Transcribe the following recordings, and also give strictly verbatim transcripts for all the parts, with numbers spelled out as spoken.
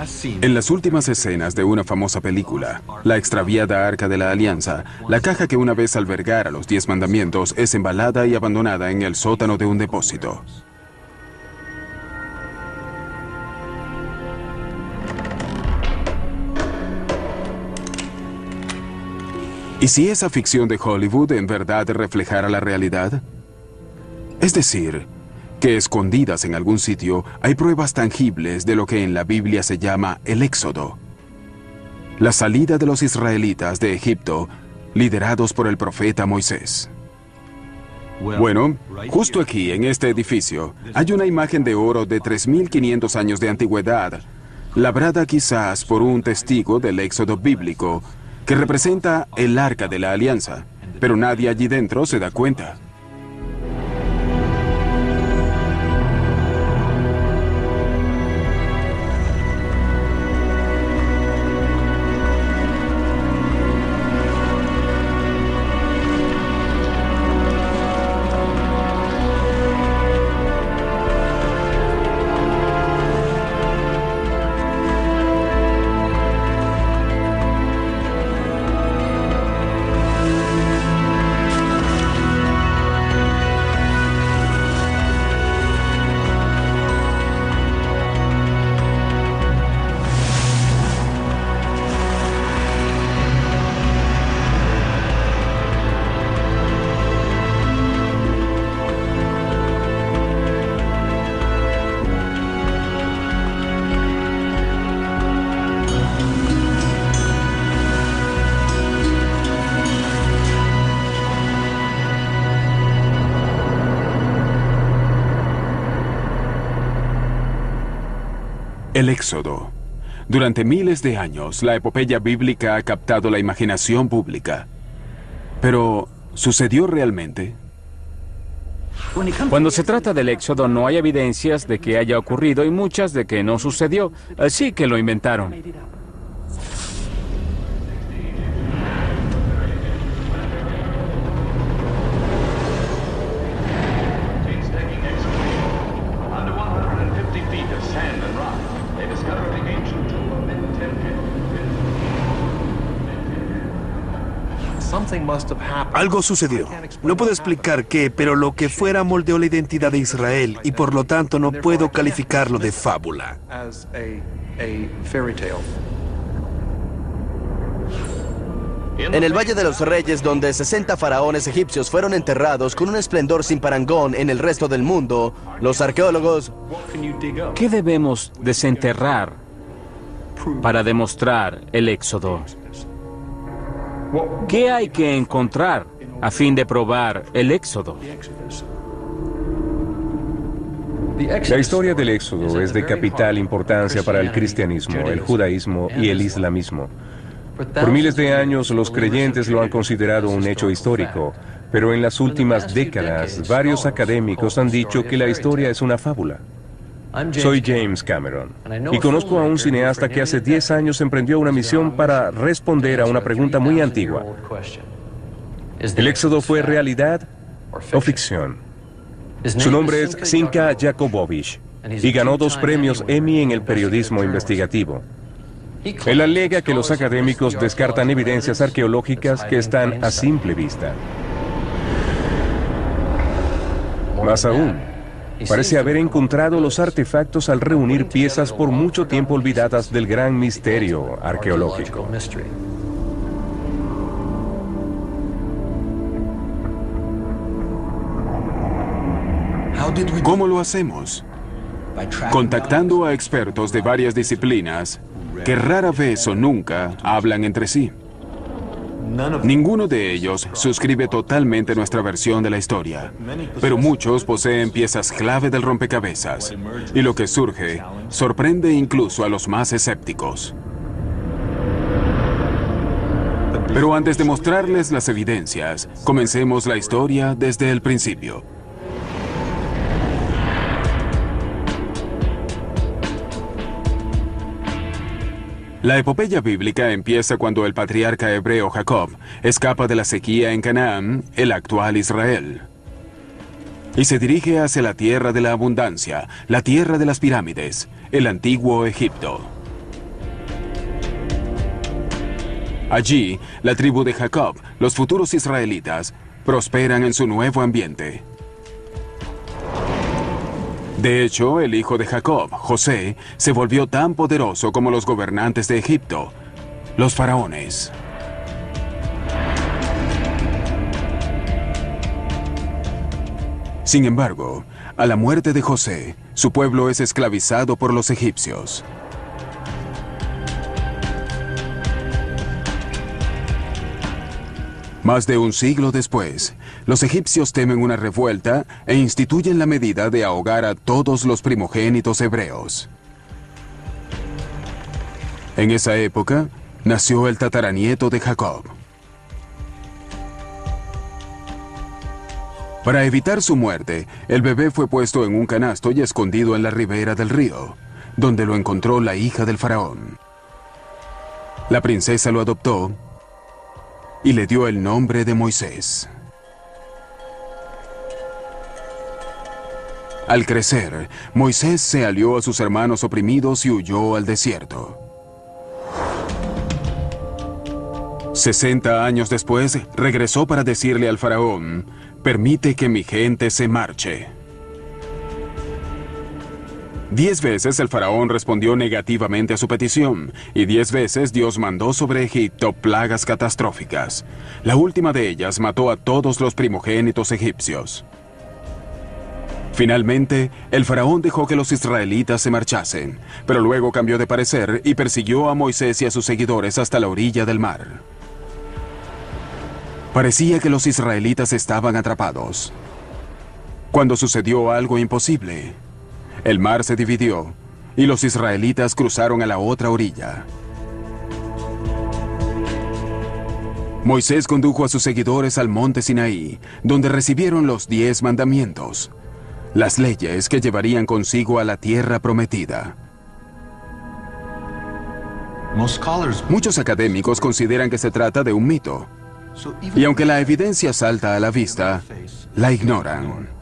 En las últimas escenas de una famosa película, la extraviada Arca de la Alianza, la caja que una vez albergara los Diez Mandamientos es embalada y abandonada en el sótano de un depósito. ¿Y si esa ficción de Hollywood en verdad reflejara la realidad? Es decir, que escondidas en algún sitio hay pruebas tangibles de lo que en la Biblia se llama el Éxodo. La salida de los israelitas de Egipto, liderados por el profeta Moisés. Bueno, justo aquí, en este edificio, hay una imagen de oro de tres mil quinientos años de antigüedad, labrada quizás por un testigo del Éxodo bíblico, que representa el Arca de la Alianza, pero nadie allí dentro se da cuenta. El Éxodo. Durante miles de años, la epopeya bíblica ha captado la imaginación pública. Pero, ¿sucedió realmente? Cuando se trata del Éxodo, no hay evidencias de que haya ocurrido y muchas de que no sucedió, así que lo inventaron. Algo sucedió. No puedo explicar qué, pero lo que fuera moldeó la identidad de Israel y por lo tanto no puedo calificarlo de fábula. En el Valle de los Reyes, donde sesenta faraones egipcios fueron enterrados con un esplendor sin parangón en el resto del mundo, los arqueólogos... ¿Qué debemos desenterrar para demostrar el Éxodo? ¿Qué hay que encontrar a fin de probar el Éxodo? La historia del Éxodo es de capital importancia para el cristianismo, el judaísmo y el islamismo. Por miles de años los creyentes lo han considerado un hecho histórico, pero en las últimas décadas varios académicos han dicho que la historia es una fábula. Soy James Cameron y conozco a un cineasta que hace diez años emprendió una misión para responder a una pregunta muy antigua. ¿El Éxodo fue realidad o ficción? Su nombre es Simcha Jakobovich y ganó dos premios Emmy en el periodismo investigativo. Él alega que los académicos descartan evidencias arqueológicas que están a simple vista. Más aún, parece haber encontrado los artefactos al reunir piezas por mucho tiempo olvidadas del gran misterio arqueológico. ¿Cómo lo hacemos? Contactando a expertos de varias disciplinas que rara vez o nunca hablan entre sí. Ninguno de ellos suscribe totalmente nuestra versión de la historia, pero muchos poseen piezas clave del rompecabezas, y lo que surge sorprende incluso a los más escépticos. Pero antes de mostrarles las evidencias, comencemos la historia desde el principio. La epopeya bíblica empieza cuando el patriarca hebreo Jacob escapa de la sequía en Canaán, el actual Israel, y se dirige hacia la tierra de la abundancia, la tierra de las pirámides, el antiguo Egipto. Allí, la tribu de Jacob, los futuros israelitas, prosperan en su nuevo ambiente. De hecho, el hijo de Jacob, José, se volvió tan poderoso como los gobernantes de Egipto, los faraones. Sin embargo, a la muerte de José, su pueblo es esclavizado por los egipcios. Más de un siglo después, los egipcios temen una revuelta e instituyen la medida de ahogar a todos los primogénitos hebreos. En esa época, nació el tataranieto de Jacob. Para evitar su muerte, el bebé fue puesto en un canasto y escondido en la ribera del río, donde lo encontró la hija del faraón. La princesa lo adoptó y le dio el nombre de Moisés. Al crecer, Moisés se alió a sus hermanos oprimidos y huyó al desierto. Sesenta años después, regresó para decirle al faraón: «Permite que mi gente se marche». Diez veces el faraón respondió negativamente a su petición, y diez veces Dios mandó sobre Egipto plagas catastróficas. La última de ellas mató a todos los primogénitos egipcios. Finalmente, el faraón dejó que los israelitas se marchasen, pero luego cambió de parecer y persiguió a Moisés y a sus seguidores hasta la orilla del mar. Parecía que los israelitas estaban atrapados, cuando sucedió algo imposible. El mar se dividió y los israelitas cruzaron a la otra orilla. Moisés condujo a sus seguidores al monte Sinaí, donde recibieron los diez mandamientos, las leyes que llevarían consigo a la tierra prometida. Muchos académicos consideran que se trata de un mito, y aunque la evidencia salta a la vista, la ignoran.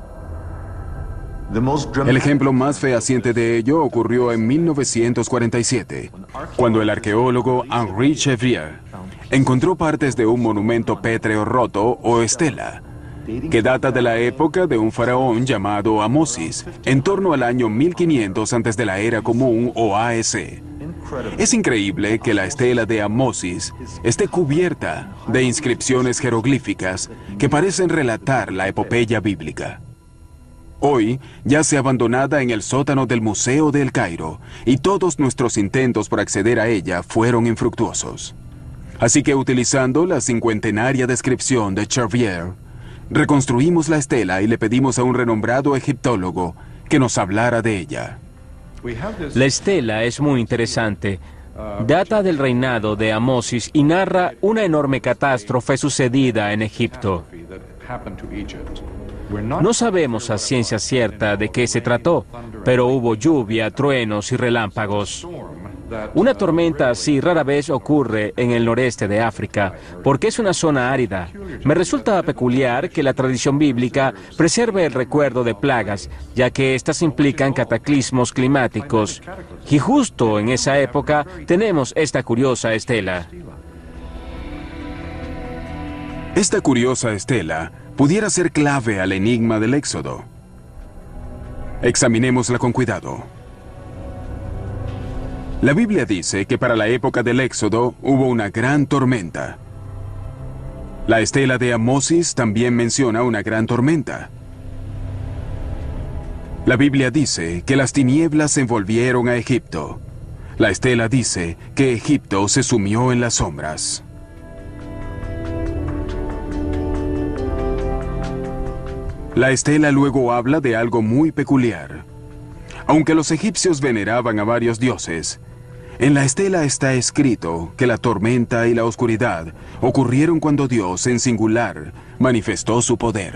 El ejemplo más fehaciente de ello ocurrió en mil novecientos cuarenta y siete, cuando el arqueólogo Henri Chevier encontró partes de un monumento pétreo roto o estela, que data de la época de un faraón llamado Amosis, en torno al año mil quinientos antes de la era común o A S. Es increíble que la estela de Amosis esté cubierta de inscripciones jeroglíficas que parecen relatar la epopeya bíblica. Hoy yace abandonada en el sótano del Museo de El Cairo, y todos nuestros intentos por acceder a ella fueron infructuosos. Así que, utilizando la cincuentenaria descripción de Chevier, reconstruimos la estela y le pedimos a un renombrado egiptólogo que nos hablara de ella. La estela es muy interesante. Data del reinado de Amosis y narra una enorme catástrofe sucedida en Egipto. No sabemos a ciencia cierta de qué se trató, pero hubo lluvia, truenos y relámpagos. Una tormenta así rara vez ocurre en el noreste de África, porque es una zona árida. Me resulta peculiar que la tradición bíblica preserve el recuerdo de plagas, ya que éstas implican cataclismos climáticos. Y justo en esa época tenemos esta curiosa estela. Esta curiosa estela pudiera ser clave al enigma del Éxodo. Examinémosla con cuidado. La Biblia dice que para la época del Éxodo hubo una gran tormenta. La estela de Amosis también menciona una gran tormenta. La Biblia dice que las tinieblas envolvieron a Egipto. La estela dice que Egipto se sumió en las sombras. La estela luego habla de algo muy peculiar. Aunque los egipcios veneraban a varios dioses, en la estela está escrito que la tormenta y la oscuridad ocurrieron cuando Dios, en singular, manifestó su poder.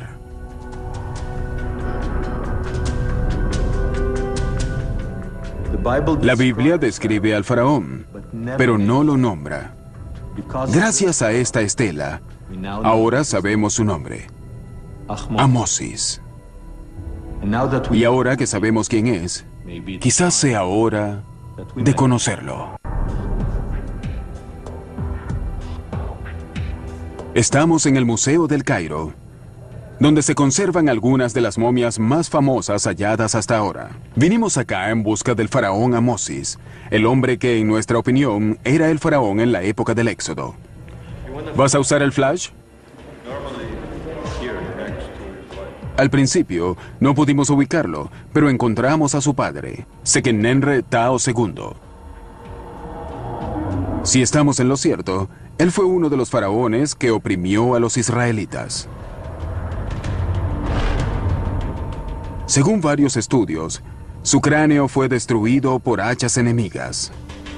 La Biblia describe al faraón, pero no lo nombra. Gracias a esta estela, ahora sabemos su nombre: Amosis. Y ahora que sabemos quién es, quizás sea hora de conocerlo. Estamos en el Museo del Cairo, donde se conservan algunas de las momias más famosas halladas hasta ahora. Vinimos acá en busca del faraón Amosis, el hombre que, en nuestra opinión, era el faraón en la época del Éxodo. ¿Vas a usar el flash? Al principio, no pudimos ubicarlo, pero encontramos a su padre, Sequenenre Tao segundo. Si estamos en lo cierto, él fue uno de los faraones que oprimió a los israelitas. Según varios estudios, su cráneo fue destruido por hachas enemigas.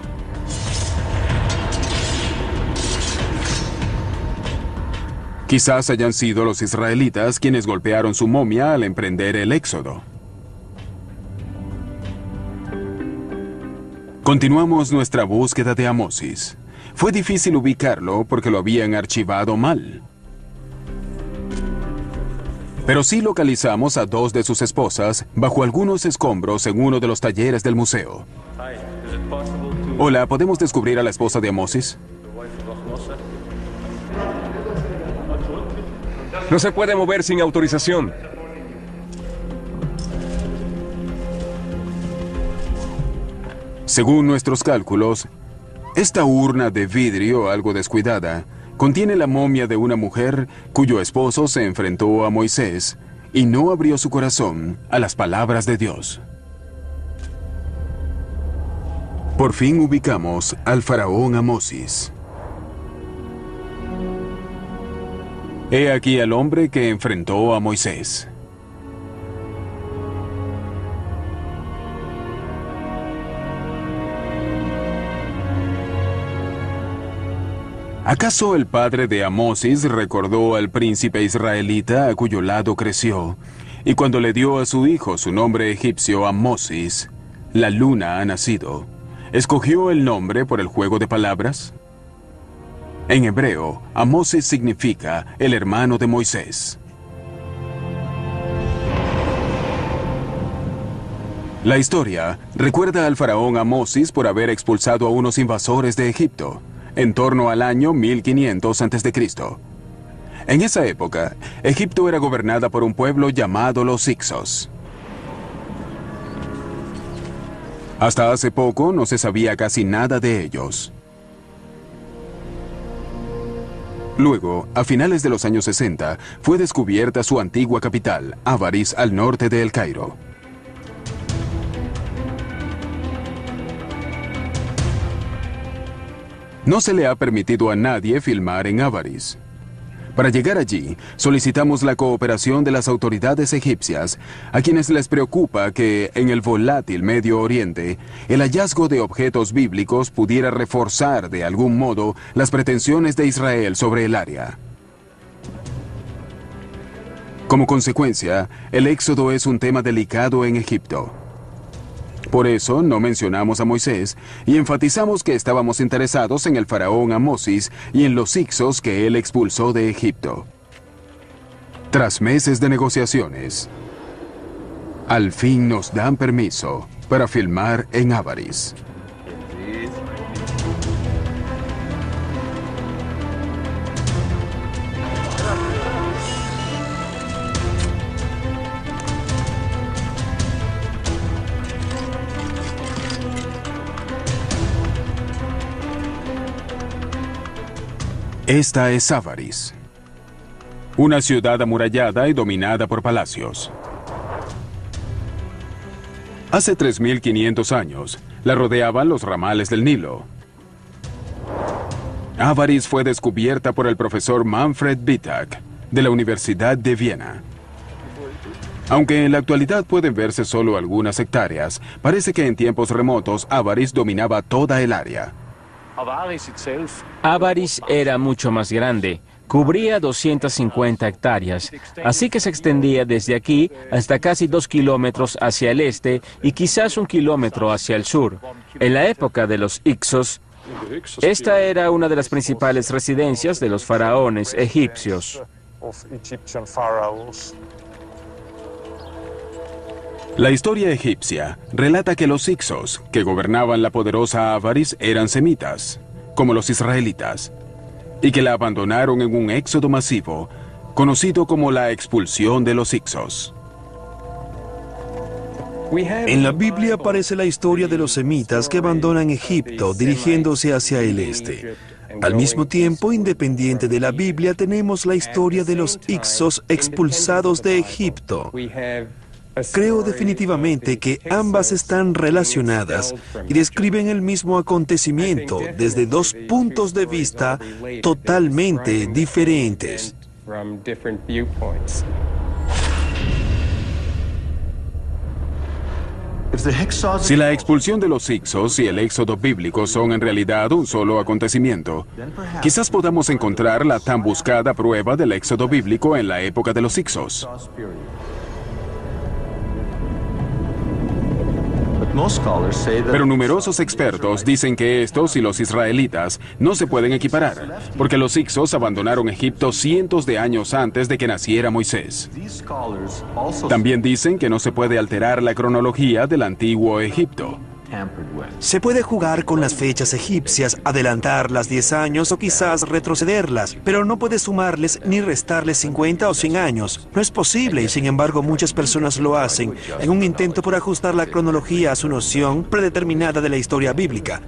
Quizás hayan sido los israelitas quienes golpearon su momia al emprender el éxodo. Continuamos nuestra búsqueda de Amosis. Fue difícil ubicarlo porque lo habían archivado mal. Pero sí localizamos a dos de sus esposas bajo algunos escombros en uno de los talleres del museo. Hola, ¿podemos descubrir a la esposa de Amosis? No se puede mover sin autorización. Según nuestros cálculos, esta urna de vidrio algo descuidada contiene la momia de una mujer cuyo esposo se enfrentó a Moisés y no abrió su corazón a las palabras de Dios. Por fin ubicamos al faraón Amosis. He aquí al hombre que enfrentó a Moisés. ¿Acaso el padre de Amosis recordó al príncipe israelita a cuyo lado creció, y cuando le dio a su hijo su nombre egipcio Amosis, la luna ha nacido, escogió el nombre por el juego de palabras? En hebreo, Amosis significa el hermano de Moisés. La historia recuerda al faraón Amosis por haber expulsado a unos invasores de Egipto, en torno al año mil quinientos antes de Cristo. En esa época, Egipto era gobernada por un pueblo llamado los Hicsos. Hasta hace poco no se sabía casi nada de ellos. Luego, a finales de los años sesenta, fue descubierta su antigua capital, Avaris, al norte de El Cairo. No se le ha permitido a nadie filmar en Avaris. Para llegar allí, solicitamos la cooperación de las autoridades egipcias, a quienes les preocupa que, en el volátil Medio Oriente, el hallazgo de objetos bíblicos pudiera reforzar de algún modo las pretensiones de Israel sobre el área. Como consecuencia, el éxodo es un tema delicado en Egipto. Por eso no mencionamos a Moisés y enfatizamos que estábamos interesados en el faraón Amosis y en los Hicsos que él expulsó de Egipto. Tras meses de negociaciones, al fin nos dan permiso para filmar en Avaris. Esta es Avaris, una ciudad amurallada y dominada por palacios. Hace tres mil quinientos años, la rodeaban los ramales del Nilo. Avaris fue descubierta por el profesor Manfred Wittak, de la Universidad de Viena. Aunque en la actualidad pueden verse solo algunas hectáreas, parece que en tiempos remotos Avaris dominaba toda el área. Avaris era mucho más grande, cubría doscientas cincuenta hectáreas, así que se extendía desde aquí hasta casi dos kilómetros hacia el este y quizás un kilómetro hacia el sur. En la época de los Hicsos, esta era una de las principales residencias de los faraones egipcios. La historia egipcia relata que los Hicsos, que gobernaban la poderosa Avaris, eran semitas, como los israelitas. y que la abandonaron en un éxodo masivo, conocido como la expulsión de los Hicsos. En la Biblia aparece la historia de los semitas que abandonan Egipto dirigiéndose hacia el este. Al mismo tiempo, independiente de la Biblia, tenemos la historia de los Hicsos expulsados de Egipto. Creo definitivamente que ambas están relacionadas y describen el mismo acontecimiento desde dos puntos de vista totalmente diferentes. Si la expulsión de los Hicsos y el éxodo bíblico son en realidad un solo acontecimiento, quizás podamos encontrar la tan buscada prueba del éxodo bíblico en la época de los Hicsos. Pero numerosos expertos dicen que estos y los israelitas no se pueden equiparar, porque los Hicsos abandonaron Egipto cientos de años antes de que naciera Moisés. También dicen que no se puede alterar la cronología del antiguo Egipto. Se puede jugar con las fechas egipcias, adelantarlas diez años o quizás retrocederlas, pero no puede sumarles ni restarles cincuenta o cien años. No es posible y sin embargo muchas personas lo hacen en un intento por ajustar la cronología a su noción predeterminada de la historia bíblica.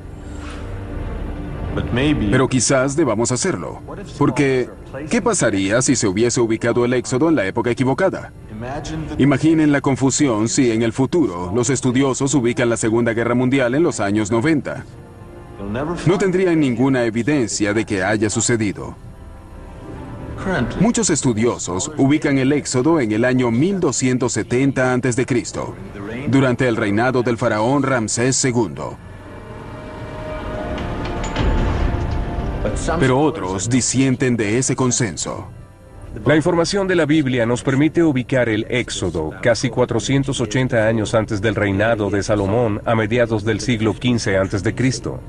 Pero quizás debamos hacerlo, porque ¿qué pasaría si se hubiese ubicado el éxodo en la época equivocada? Imaginen la confusión si en el futuro los estudiosos ubican la Segunda Guerra Mundial en los años noventa. No tendrían ninguna evidencia de que haya sucedido. Muchos estudiosos ubican el éxodo en el año mil doscientos setenta antes de Cristo, durante el reinado del faraón Ramsés segundo. Pero otros disienten de ese consenso. La información de la Biblia nos permite ubicar el Éxodo casi cuatrocientos ochenta años antes del reinado de Salomón a mediados del siglo quince antes de Cristo.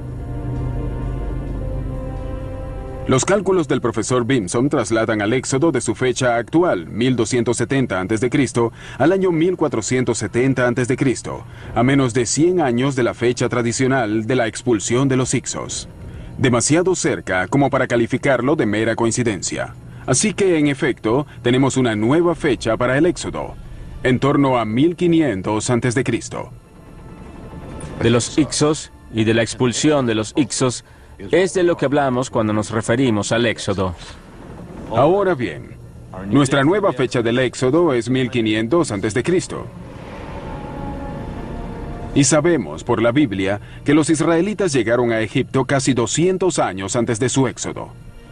Los cálculos del profesor Bimson trasladan al Éxodo de su fecha actual, mil doscientos setenta antes de Cristo, al año mil cuatrocientos setenta antes de Cristo, a menos de cien años de la fecha tradicional de la expulsión de los Hicsos. Demasiado cerca como para calificarlo de mera coincidencia. Así que, en efecto, tenemos una nueva fecha para el Éxodo, en torno a mil quinientos antes de Cristo. De los Hicsos y de la expulsión de los Hicsos es de lo que hablamos cuando nos referimos al Éxodo. Ahora bien, nuestra nueva fecha del Éxodo es mil quinientos antes de Cristo. Y sabemos por la Biblia que los israelitas llegaron a Egipto casi doscientos años antes de su éxodo.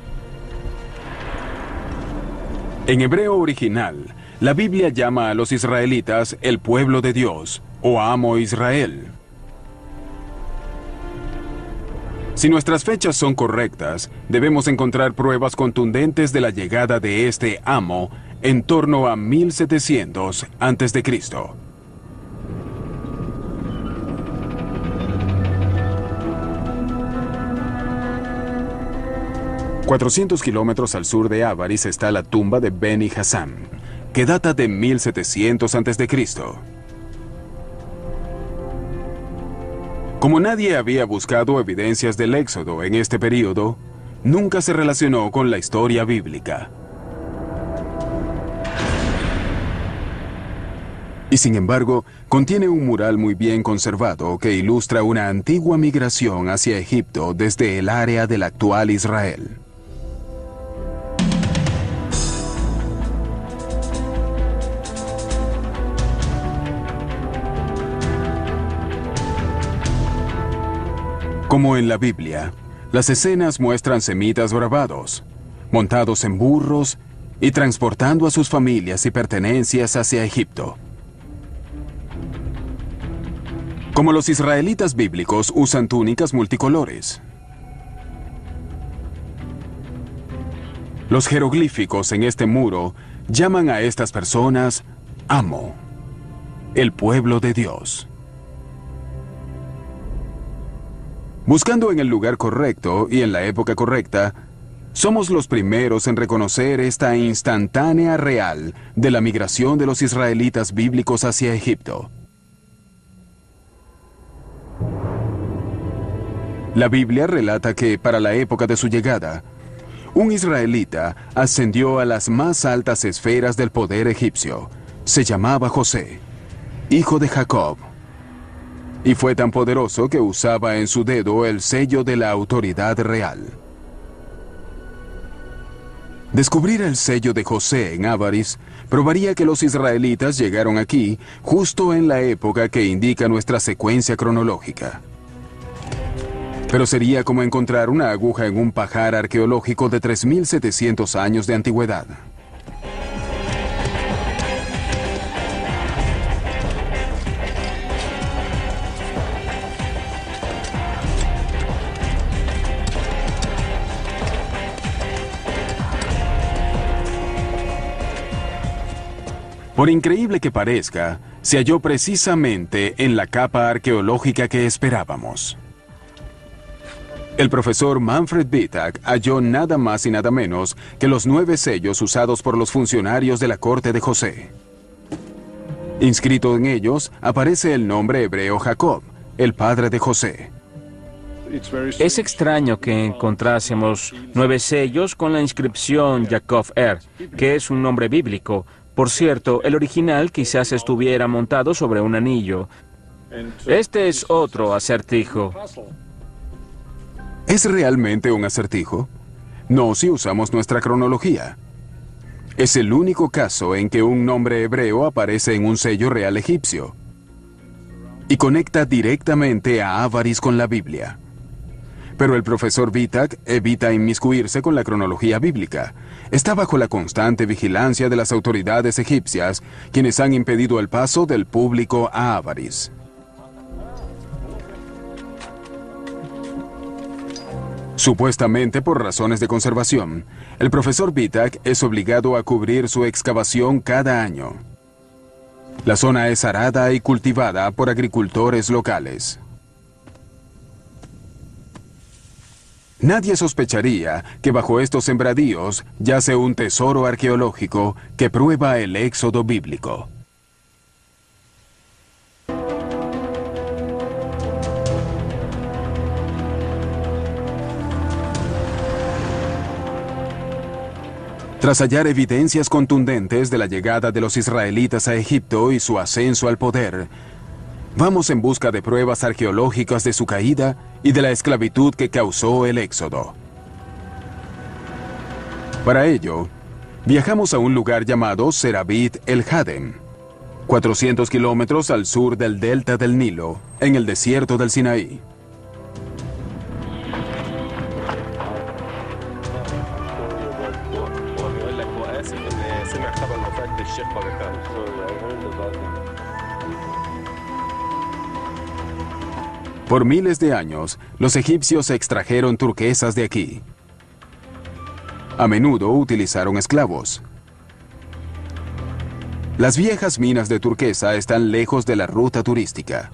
En hebreo original, la Biblia llama a los israelitas el pueblo de Dios, o Amo Israel. Si nuestras fechas son correctas, debemos encontrar pruebas contundentes de la llegada de este Amo en torno a mil setecientos antes de Cristo. cuatrocientos kilómetros al sur de Avaris está la tumba de Beni Hassam, que data de mil setecientos antes de Cristo. Como nadie había buscado evidencias del éxodo en este período, nunca se relacionó con la historia bíblica. Y sin embargo, contiene un mural muy bien conservado que ilustra una antigua migración hacia Egipto desde el área del actual Israel. Como en la Biblia, las escenas muestran semitas bravados, montados en burros y transportando a sus familias y pertenencias hacia Egipto. Como los israelitas bíblicos usan túnicas multicolores. Los jeroglíficos en este muro llaman a estas personas Amo, el pueblo de Dios. Buscando en el lugar correcto y en la época correcta, somos los primeros en reconocer esta instantánea real de la migración de los israelitas bíblicos hacia Egipto. La Biblia relata que, para la época de su llegada, un israelita ascendió a las más altas esferas del poder egipcio. Se llamaba José, hijo de Jacob, y fue tan poderoso que usaba en su dedo el sello de la autoridad real. Descubrir el sello de José en Avaris probaría que los israelitas llegaron aquí justo en la época que indica nuestra secuencia cronológica. Pero sería como encontrar una aguja en un pajar arqueológico de tres mil setecientos años de antigüedad. Por increíble que parezca, se halló precisamente en la capa arqueológica que esperábamos. El profesor Manfred Wittak halló nada más y nada menos que los nueve sellos usados por los funcionarios de la corte de José. Inscrito en ellos aparece el nombre hebreo Jacob, el padre de José. Es extraño que encontrásemos nueve sellos con la inscripción Yaakov Er, que es un nombre bíblico. Por cierto, el original quizás estuviera montado sobre un anillo. Este es otro acertijo. ¿Es realmente un acertijo? No si usamos nuestra cronología. Es el único caso en que un nombre hebreo aparece en un sello real egipcio y conecta directamente a Avaris con la Biblia. Pero el profesor Wittak evita inmiscuirse con la cronología bíblica. Está bajo la constante vigilancia de las autoridades egipcias, quienes han impedido el paso del público a Avaris. Supuestamente por razones de conservación, el profesor Wittak es obligado a cubrir su excavación cada año. La zona es arada y cultivada por agricultores locales. Nadie sospecharía que bajo estos sembradíos yace un tesoro arqueológico que prueba el éxodo bíblico. Tras hallar evidencias contundentes de la llegada de los israelitas a Egipto y su ascenso al poder, vamos en busca de pruebas arqueológicas de su caída y de la esclavitud que causó el éxodo. Para ello, viajamos a un lugar llamado Serabit el Hadem, cuatrocientos kilómetros al sur del delta del Nilo, en el desierto del Sinaí. Por miles de años, los egipcios extrajeron turquesas de aquí. A menudo utilizaron esclavos. Las viejas minas de turquesa están lejos de la ruta turística.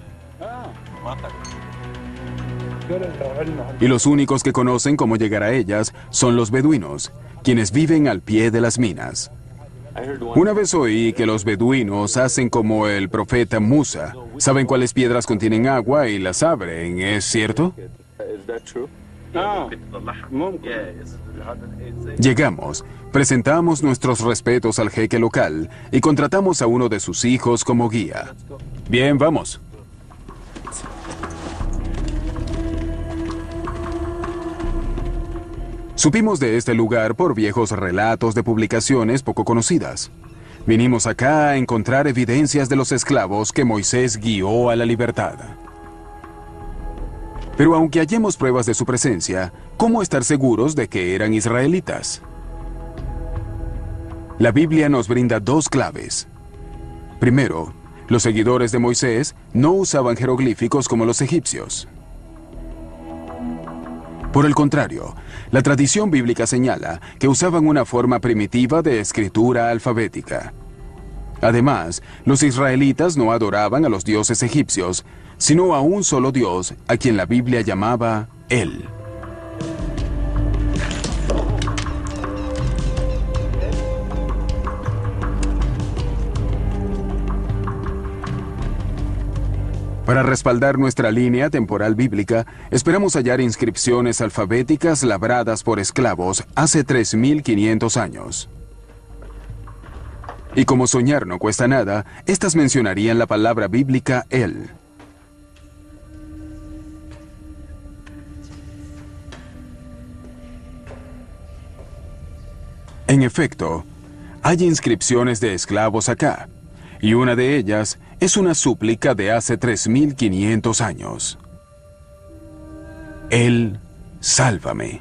Y los únicos que conocen cómo llegar a ellas son los beduinos, quienes viven al pie de las minas. Una vez oí que los beduinos hacen como el profeta Musa. Saben cuáles piedras contienen agua y las abren, ¿es cierto? Llegamos, presentamos nuestros respetos al jeque local y contratamos a uno de sus hijos como guía. Bien, vamos. Supimos de este lugar por viejos relatos de publicaciones poco conocidas. Vinimos acá a encontrar evidencias de los esclavos que Moisés guió a la libertad. Pero aunque hallemos pruebas de su presencia, ¿cómo estar seguros de que eran israelitas? La Biblia nos brinda dos claves. Primero, los seguidores de Moisés no usaban jeroglíficos como los egipcios. Por el contrario, la tradición bíblica señala que usaban una forma primitiva de escritura alfabética. Además, los israelitas no adoraban a los dioses egipcios, sino a un solo Dios, a quien la Biblia llamaba El. Para respaldar nuestra línea temporal bíblica, esperamos hallar inscripciones alfabéticas labradas por esclavos hace tres mil quinientos años. Y como soñar no cuesta nada, estas mencionarían la palabra bíblica él. En efecto, hay inscripciones de esclavos acá, y una de ellas es una súplica de hace tres mil quinientos años. Él, sálvame.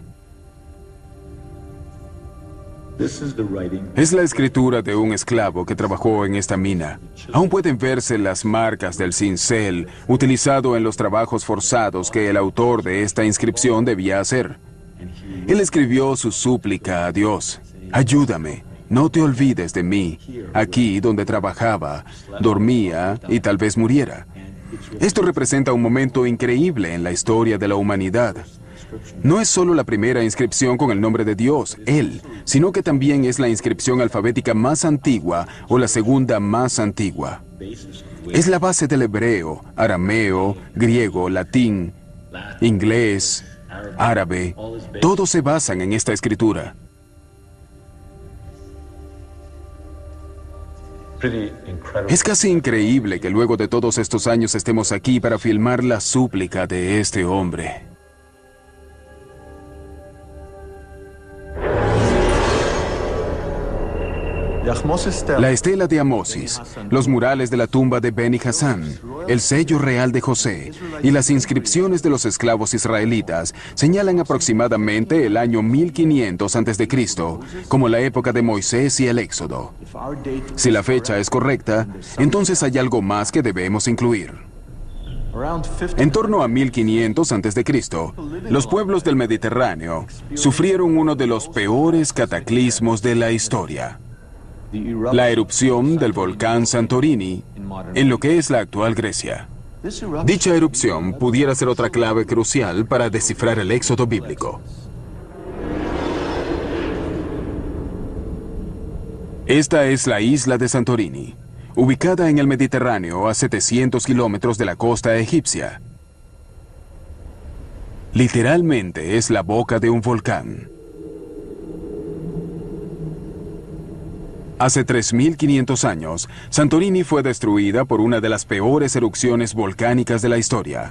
Es la escritura de un esclavo que trabajó en esta mina. Aún pueden verse las marcas del cincel utilizado en los trabajos forzados que el autor de esta inscripción debía hacer. Él escribió su súplica a Dios. Ayúdame, no te olvides de mí, aquí donde trabajaba, dormía y tal vez muriera. Esto representa un momento increíble en la historia de la humanidad. No es solo la primera inscripción con el nombre de Dios, Él, sino que también es la inscripción alfabética más antigua o la segunda más antigua. Es la base del hebreo, arameo, griego, latín, inglés, árabe. Todos se basan en esta escritura. Es casi increíble que luego de todos estos años estemos aquí para filmar la súplica de este hombre. La estela de Amosis, los murales de la tumba de Beni Hassán, el sello real de José y las inscripciones de los esclavos israelitas señalan aproximadamente el año mil quinientos antes de Cristo como la época de Moisés y el Éxodo. Si la fecha es correcta, entonces hay algo más que debemos incluir. En torno a mil quinientos antes de Cristo, los pueblos del Mediterráneo sufrieron uno de los peores cataclismos de la historia. La erupción del volcán Santorini en lo que es la actual Grecia. Dicha erupción pudiera ser otra clave crucial para descifrar el éxodo bíblico. Esta es la isla de Santorini, ubicada en el Mediterráneo a setecientos kilómetros de la costa egipcia. Literalmente es la boca de un volcán. Hace tres mil quinientos años, Santorini fue destruida por una de las peores erupciones volcánicas de la historia.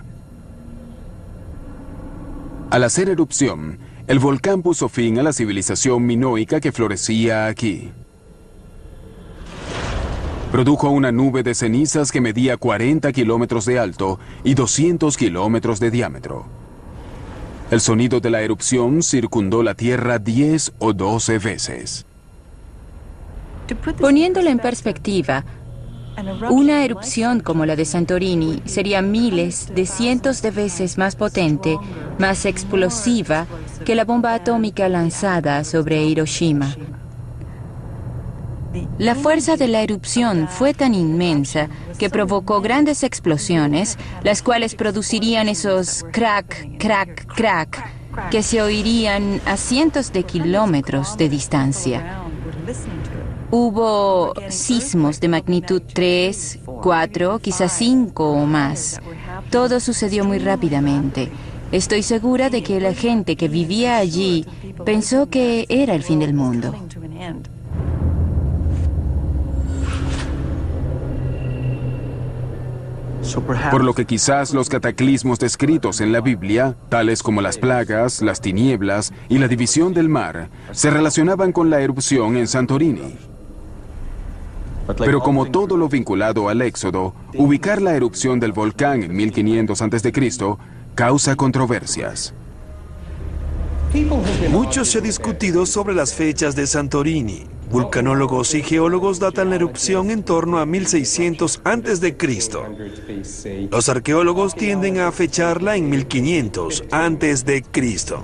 Al hacer erupción, el volcán puso fin a la civilización minoica que florecía aquí. Produjo una nube de cenizas que medía cuarenta kilómetros de alto y doscientos kilómetros de diámetro. El sonido de la erupción circundó la Tierra diez o doce veces. Poniéndolo en perspectiva, una erupción como la de Santorini sería miles de cientos de veces más potente, más explosiva que la bomba atómica lanzada sobre Hiroshima. La fuerza de la erupción fue tan inmensa que provocó grandes explosiones, las cuales producirían esos crack, crack, crack, que se oirían a cientos de kilómetros de distancia. Hubo sismos de magnitud tres, cuatro, quizás cinco o más. Todo sucedió muy rápidamente. Estoy segura de que la gente que vivía allí pensó que era el fin del mundo. Por lo que quizás los cataclismos descritos en la Biblia, tales como las plagas, las tinieblas y la división del mar, se relacionaban con la erupción en Santorini. Pero como todo lo vinculado al Éxodo, ubicar la erupción del volcán en mil quinientos antes de Cristo causa controversias. Mucho se ha discutido sobre las fechas de Santorini. Vulcanólogos y geólogos datan la erupción en torno a mil seiscientos antes de Cristo. Los arqueólogos tienden a fecharla en mil quinientos antes de Cristo.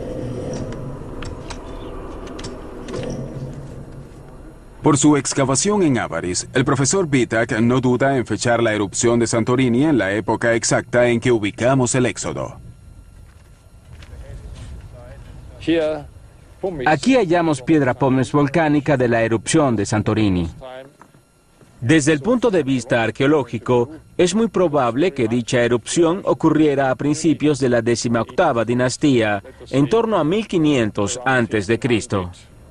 Por su excavación en Avaris, el profesor Vitak no duda en fechar la erupción de Santorini en la época exacta en que ubicamos el Éxodo. Aquí hallamos piedra pómez volcánica de la erupción de Santorini. Desde el punto de vista arqueológico, es muy probable que dicha erupción ocurriera a principios de la decimoctava dinastía, en torno a mil quinientos antes de Cristo.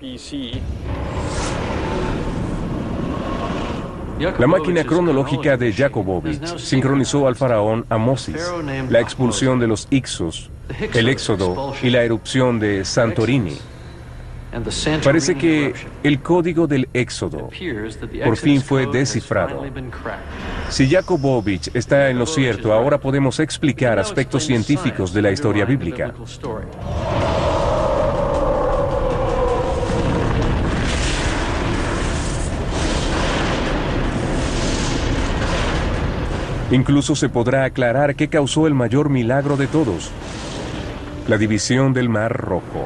La máquina cronológica de Jakobovich sincronizó al faraón Amosis, la expulsión de los Ixos, el éxodo y la erupción de Santorini. Parece que el código del éxodo por fin fue descifrado. Si Jakobovich está en lo cierto, ahora podemos explicar aspectos científicos de la historia bíblica. Incluso se podrá aclarar qué causó el mayor milagro de todos: la división del Mar Rojo.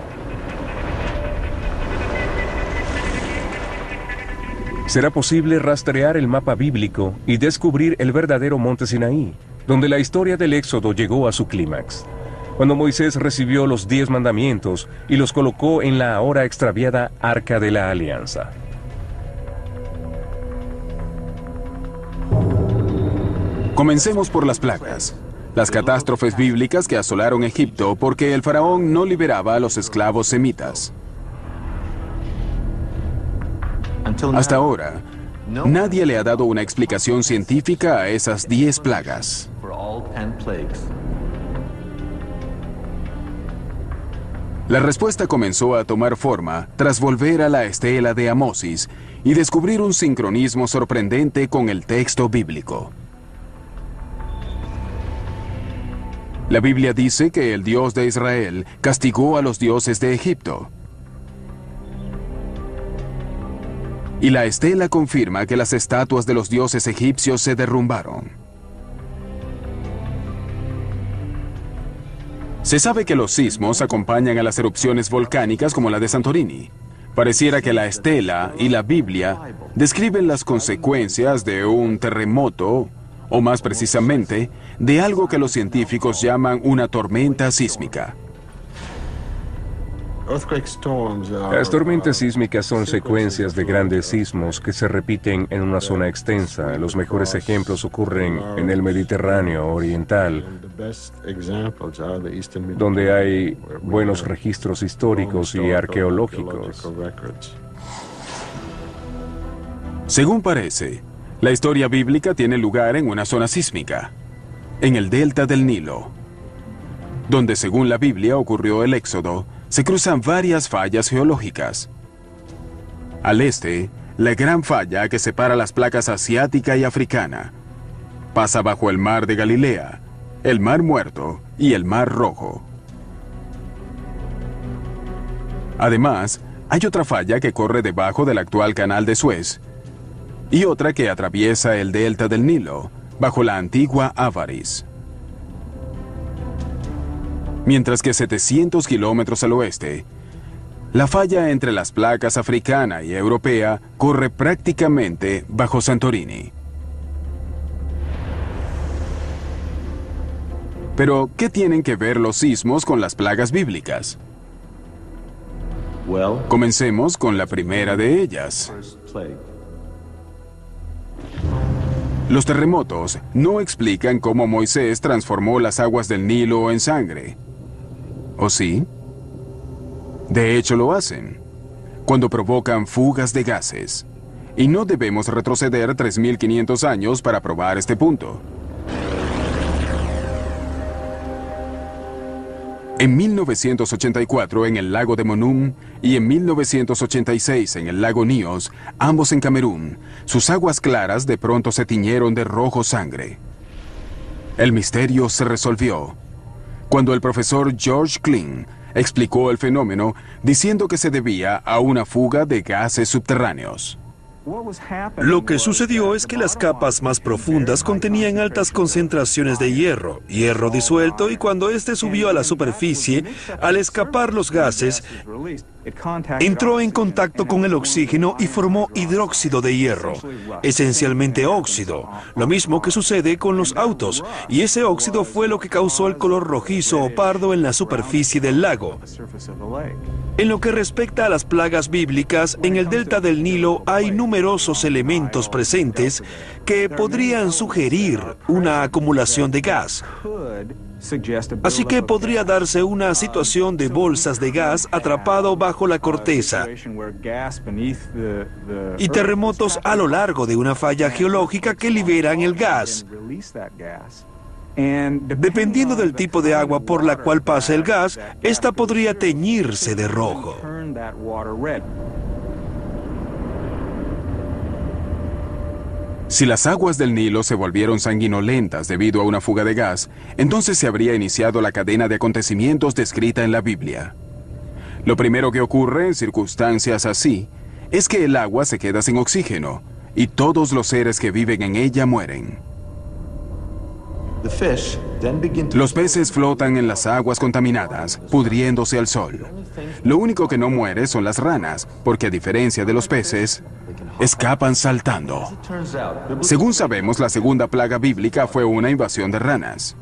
Será posible rastrear el mapa bíblico y descubrir el verdadero monte Sinaí, donde la historia del Éxodo llegó a su clímax, cuando Moisés recibió los diez mandamientos y los colocó en la ahora extraviada Arca de la Alianza. Comencemos por las plagas, las catástrofes bíblicas que asolaron Egipto porque el faraón no liberaba a los esclavos semitas. Hasta ahora, nadie le ha dado una explicación científica a esas diez plagas. La respuesta comenzó a tomar forma tras volver a la estela de Amosis y descubrir un sincronismo sorprendente con el texto bíblico. La Biblia dice que el Dios de Israel castigó a los dioses de Egipto. Y la estela confirma que las estatuas de los dioses egipcios se derrumbaron. Se sabe que los sismos acompañan a las erupciones volcánicas como la de Santorini. Pareciera que la estela y la Biblia describen las consecuencias de un terremoto, o más precisamente, de algo que los científicos llaman una tormenta sísmica. Las tormentas sísmicas son secuencias de grandes sismos que se repiten en una zona extensa. Los mejores ejemplos ocurren en el Mediterráneo oriental, donde hay buenos registros históricos y arqueológicos. Según parece, la historia bíblica tiene lugar en una zona sísmica, en el delta del Nilo, donde según la Biblia ocurrió el Éxodo. Se cruzan varias fallas geológicas. Al este, la gran falla que separa las placas asiática y africana. Pasa bajo el mar de Galilea, el Mar Muerto y el Mar Rojo. Además, hay otra falla que corre debajo del actual canal de Suez y otra que atraviesa el delta del Nilo, bajo la antigua Avaris. Mientras que setecientos kilómetros al oeste, la falla entre las placas africana y europea corre prácticamente bajo Santorini. Pero, ¿qué tienen que ver los sismos con las plagas bíblicas? Comencemos con la primera de ellas. Los terremotos no explican cómo Moisés transformó las aguas del Nilo en sangre. ¿O sí? De hecho lo hacen, cuando provocan fugas de gases. Y no debemos retroceder tres mil quinientos años para probar este punto. En mil novecientos ochenta y cuatro en el lago de Monum y en mil novecientos ochenta y seis en el lago Níos, ambos en Camerún, sus aguas claras de pronto se tiñeron de rojo sangre. El misterio se resolvió cuando el profesor George Klein explicó el fenómeno diciendo que se debía a una fuga de gases subterráneos. Lo que sucedió es que las capas más profundas contenían altas concentraciones de hierro, hierro disuelto, y cuando éste subió a la superficie, al escapar los gases, Entró en contacto con el oxígeno y formó hidróxido de hierro, esencialmente óxido, lo mismo que sucede con los autos, y ese óxido fue lo que causó el color rojizo o pardo en la superficie del lago. En lo que respecta a las plagas bíblicas, en el delta del Nilo hay numerosos elementos presentes que podrían sugerir una acumulación de gas. Así que podría darse una situación de bolsas de gas atrapado bajo la corteza y terremotos a lo largo de una falla geológica que liberan el gas. Dependiendo del tipo de agua por la cual pasa el gas, esta podría teñirse de rojo. Si las aguas del Nilo se volvieron sanguinolentas debido a una fuga de gas, entonces se habría iniciado la cadena de acontecimientos descrita en la Biblia. Lo primero que ocurre en circunstancias así es que el agua se queda sin oxígeno y todos los seres que viven en ella mueren. Los peces flotan en las aguas contaminadas, pudriéndose al sol. Lo único que no muere son las ranas, porque a diferencia de los peces, escapan saltando. Según sabemos, la segunda plaga bíblica fue una invasión de ranas.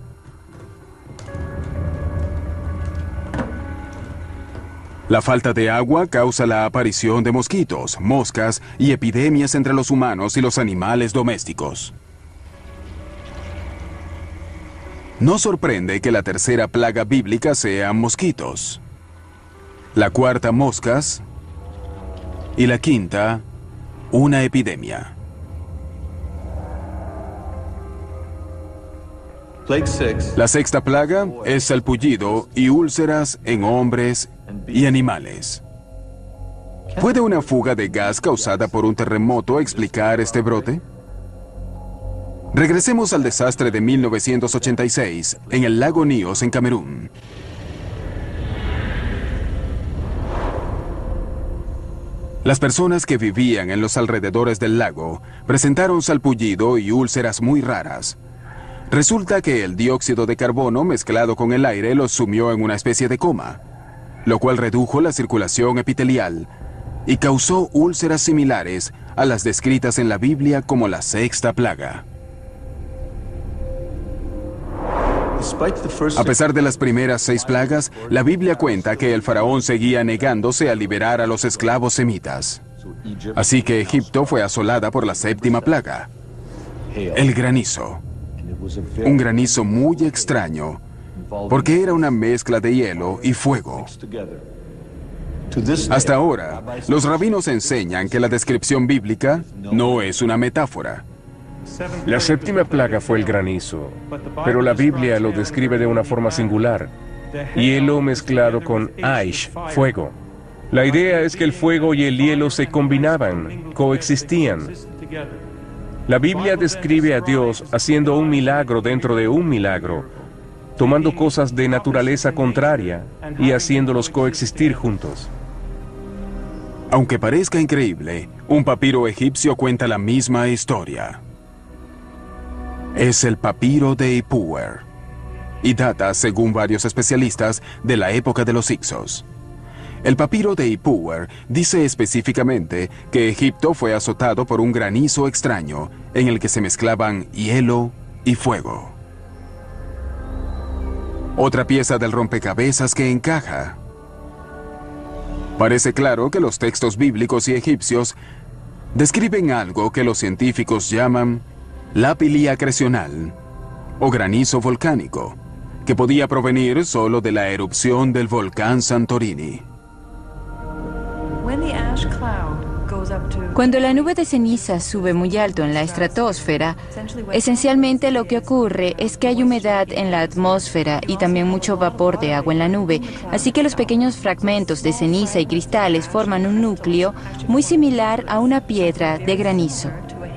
La falta de agua causa la aparición de mosquitos, moscas y epidemias entre los humanos y los animales domésticos. No sorprende que la tercera plaga bíblica sea mosquitos, la cuarta moscas y la quinta una epidemia. La sexta plaga es salpullido y úlceras en hombres y animales. ¿Puede una fuga de gas causada por un terremoto explicar este brote? Regresemos al desastre de mil novecientos ochenta y seis, en el lago Níos, en Camerún. Las personas que vivían en los alrededores del lago presentaron salpullido y úlceras muy raras. Resulta que el dióxido de carbono mezclado con el aire los sumió en una especie de coma, lo cual redujo la circulación epitelial y causó úlceras similares a las descritas en la Biblia como la sexta plaga. A pesar de las primeras seis plagas, la Biblia cuenta que el faraón seguía negándose a liberar a los esclavos semitas. Así que Egipto fue asolada por la séptima plaga, el granizo. Un granizo muy extraño, porque era una mezcla de hielo y fuego. Hasta ahora, los rabinos enseñan que la descripción bíblica no es una metáfora. La séptima plaga fue el granizo, pero la Biblia lo describe de una forma singular: hielo mezclado con aish, fuego. La idea es que el fuego y el hielo se combinaban, coexistían. La Biblia describe a Dios haciendo un milagro dentro de un milagro, tomando cosas de naturaleza contraria y haciéndolos coexistir juntos. Aunque parezca increíble, un papiro egipcio cuenta la misma historia. Es el papiro de Ipuwer y data, según varios especialistas, de la época de los Hyksos. El papiro de Ipuwer dice específicamente que Egipto fue azotado por un granizo extraño en el que se mezclaban hielo y fuego. Otra pieza del rompecabezas que encaja. Parece claro que los textos bíblicos y egipcios describen algo que los científicos llaman lápili acrecional o granizo volcánico, que podía provenir solo de la erupción del volcán Santorini. Cuando la nube de ceniza sube muy alto en la estratosfera, esencialmente lo que ocurre es que hay humedad en la atmósfera y también mucho vapor de agua en la nube, así que los pequeños fragmentos de ceniza y cristales forman un núcleo muy similar a una piedra de granizo.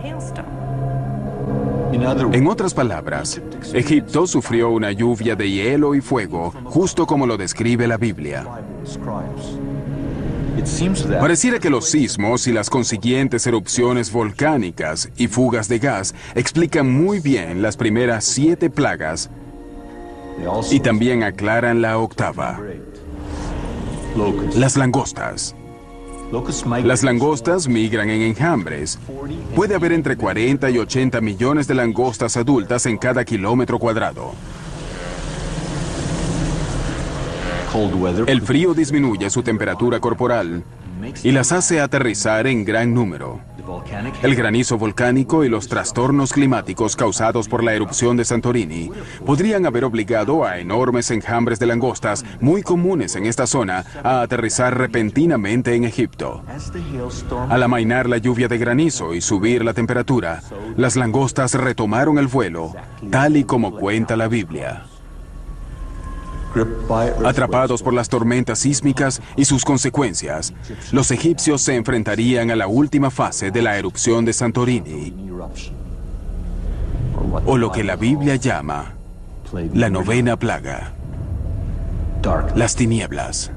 En otras palabras, Egipto sufrió una lluvia de hielo y fuego, justo como lo describe la Biblia. Pareciera que los sismos y las consiguientes erupciones volcánicas y fugas de gas explican muy bien las primeras siete plagas y también aclaran la octava. Las langostas. Las langostas migran en enjambres. Puede haber entre cuarenta y ochenta millones de langostas adultas en cada kilómetro cuadrado. El frío disminuye su temperatura corporal y las hace aterrizar en gran número. El granizo volcánico y los trastornos climáticos causados por la erupción de Santorini podrían haber obligado a enormes enjambres de langostas muy comunes en esta zona a aterrizar repentinamente en Egipto. Al amainar la lluvia de granizo y subir la temperatura, las langostas retomaron el vuelo, tal y como cuenta la Biblia. Atrapados por las tormentas sísmicas y sus consecuencias, los egipcios se enfrentarían a la última fase de la erupción de Santorini, o lo que la Biblia llama la novena plaga, las tinieblas.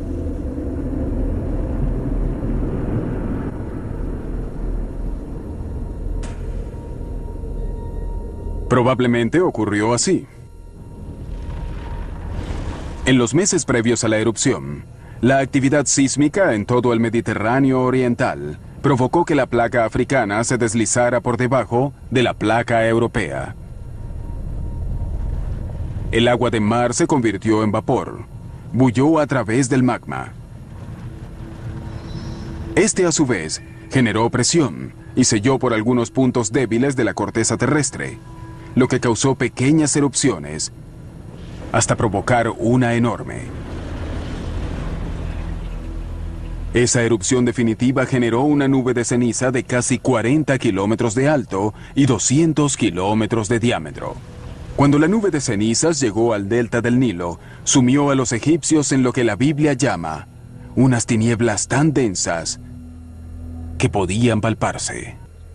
Probablemente ocurrió así. En los meses previos a la erupción, la actividad sísmica en todo el Mediterráneo oriental provocó que la placa africana se deslizara por debajo de la placa europea. El agua de mar se convirtió en vapor, bulló a través del magma. Este, a su vez, generó presión y selló por algunos puntos débiles de la corteza terrestre, lo que causó pequeñas erupciones hasta provocar una enorme. Esa erupción definitiva generó una nube de ceniza de casi cuarenta kilómetros de alto y doscientos kilómetros de diámetro. Cuando la nube de cenizas llegó al delta del Nilo, sumió a los egipcios en lo que la Biblia llama unas tinieblas tan densas que podían palparse.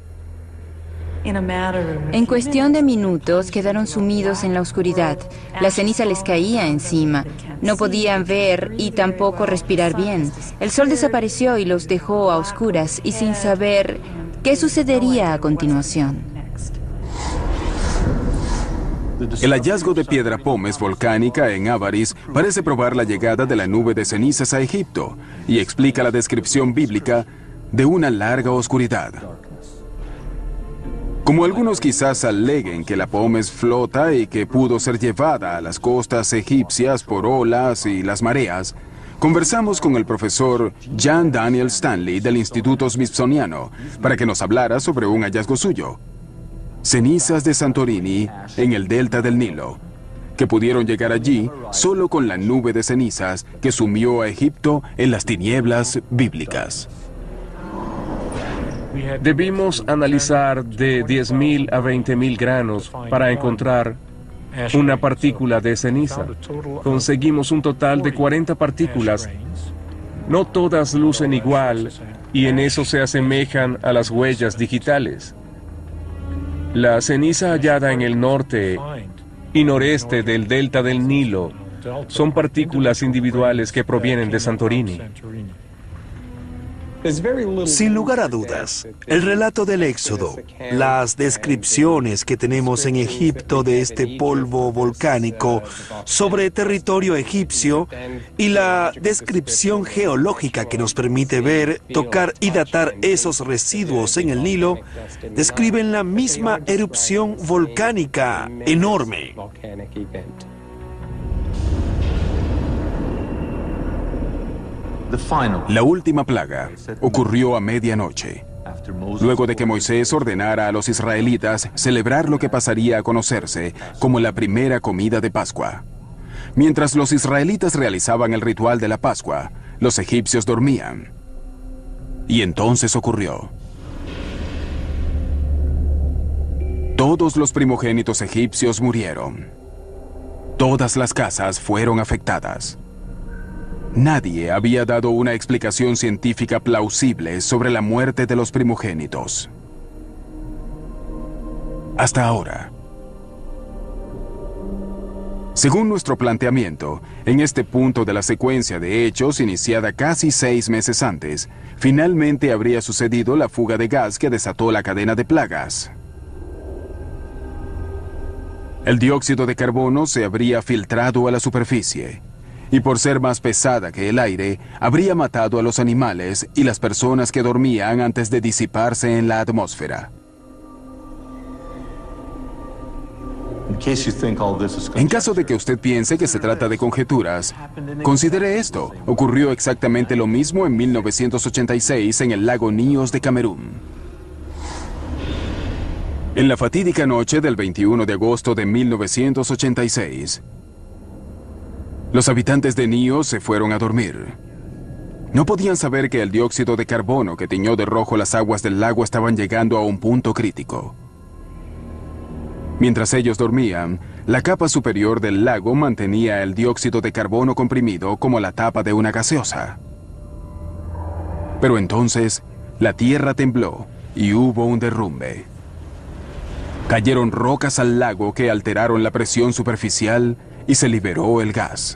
En cuestión de minutos quedaron sumidos en la oscuridad. La ceniza les caía encima. No podían ver y tampoco respirar bien. El sol desapareció y los dejó a oscuras y sin saber qué sucedería a continuación. El hallazgo de piedra pómez volcánica en Avaris parece probar la llegada de la nube de cenizas a Egipto y explica la descripción bíblica de una larga oscuridad. Como algunos quizás aleguen que la pómez flota y que pudo ser llevada a las costas egipcias por olas y las mareas, conversamos con el profesor Jan Daniel Stanley del Instituto Smithsoniano para que nos hablara sobre un hallazgo suyo: cenizas de Santorini en el delta del Nilo, que pudieron llegar allí solo con la nube de cenizas que sumió a Egipto en las tinieblas bíblicas. Debimos analizar de diez mil a veinte mil granos para encontrar una partícula de ceniza. Conseguimos un total de cuarenta partículas. No todas lucen igual y en eso se asemejan a las huellas digitales. La ceniza hallada en el norte y noreste del delta del Nilo son partículas individuales que provienen de Santorini. Sin lugar a dudas, el relato del Éxodo, las descripciones que tenemos en Egipto de este polvo volcánico sobre territorio egipcio y la descripción geológica que nos permite ver, tocar y datar esos residuos en el Nilo, describen la misma erupción volcánica enorme. La última plaga ocurrió a medianoche, luego de que Moisés ordenara a los israelitas celebrar lo que pasaría a conocerse como la primera comida de Pascua. Mientras los israelitas realizaban el ritual de la Pascua, los egipcios dormían. Y entonces ocurrió. Todos los primogénitos egipcios murieron. Todas las casas fueron afectadas. Nadie había dado una explicación científica plausible sobre la muerte de los primogénitos. Hasta ahora. Según nuestro planteamiento, en este punto de la secuencia de hechos iniciada casi seis meses antes, finalmente habría sucedido la fuga de gas que desató la cadena de plagas. El dióxido de carbono se habría filtrado a la superficie, y por ser más pesada que el aire, habría matado a los animales y las personas que dormían antes de disiparse en la atmósfera. En caso de que usted piense que se trata de conjeturas, considere esto. Ocurrió exactamente lo mismo en mil novecientos ochenta y seis en el lago Níos de Camerún. En la fatídica noche del veintiuno de agosto de mil novecientos ochenta y seis, los habitantes de Níos se fueron a dormir. No podían saber que el dióxido de carbono que tiñó de rojo las aguas del lago estaban llegando a un punto crítico. Mientras ellos dormían, la capa superior del lago mantenía el dióxido de carbono comprimido como la tapa de una gaseosa. Pero entonces, la tierra tembló y hubo un derrumbe. Cayeron rocas al lago que alteraron la presión superficial y se liberó el gas.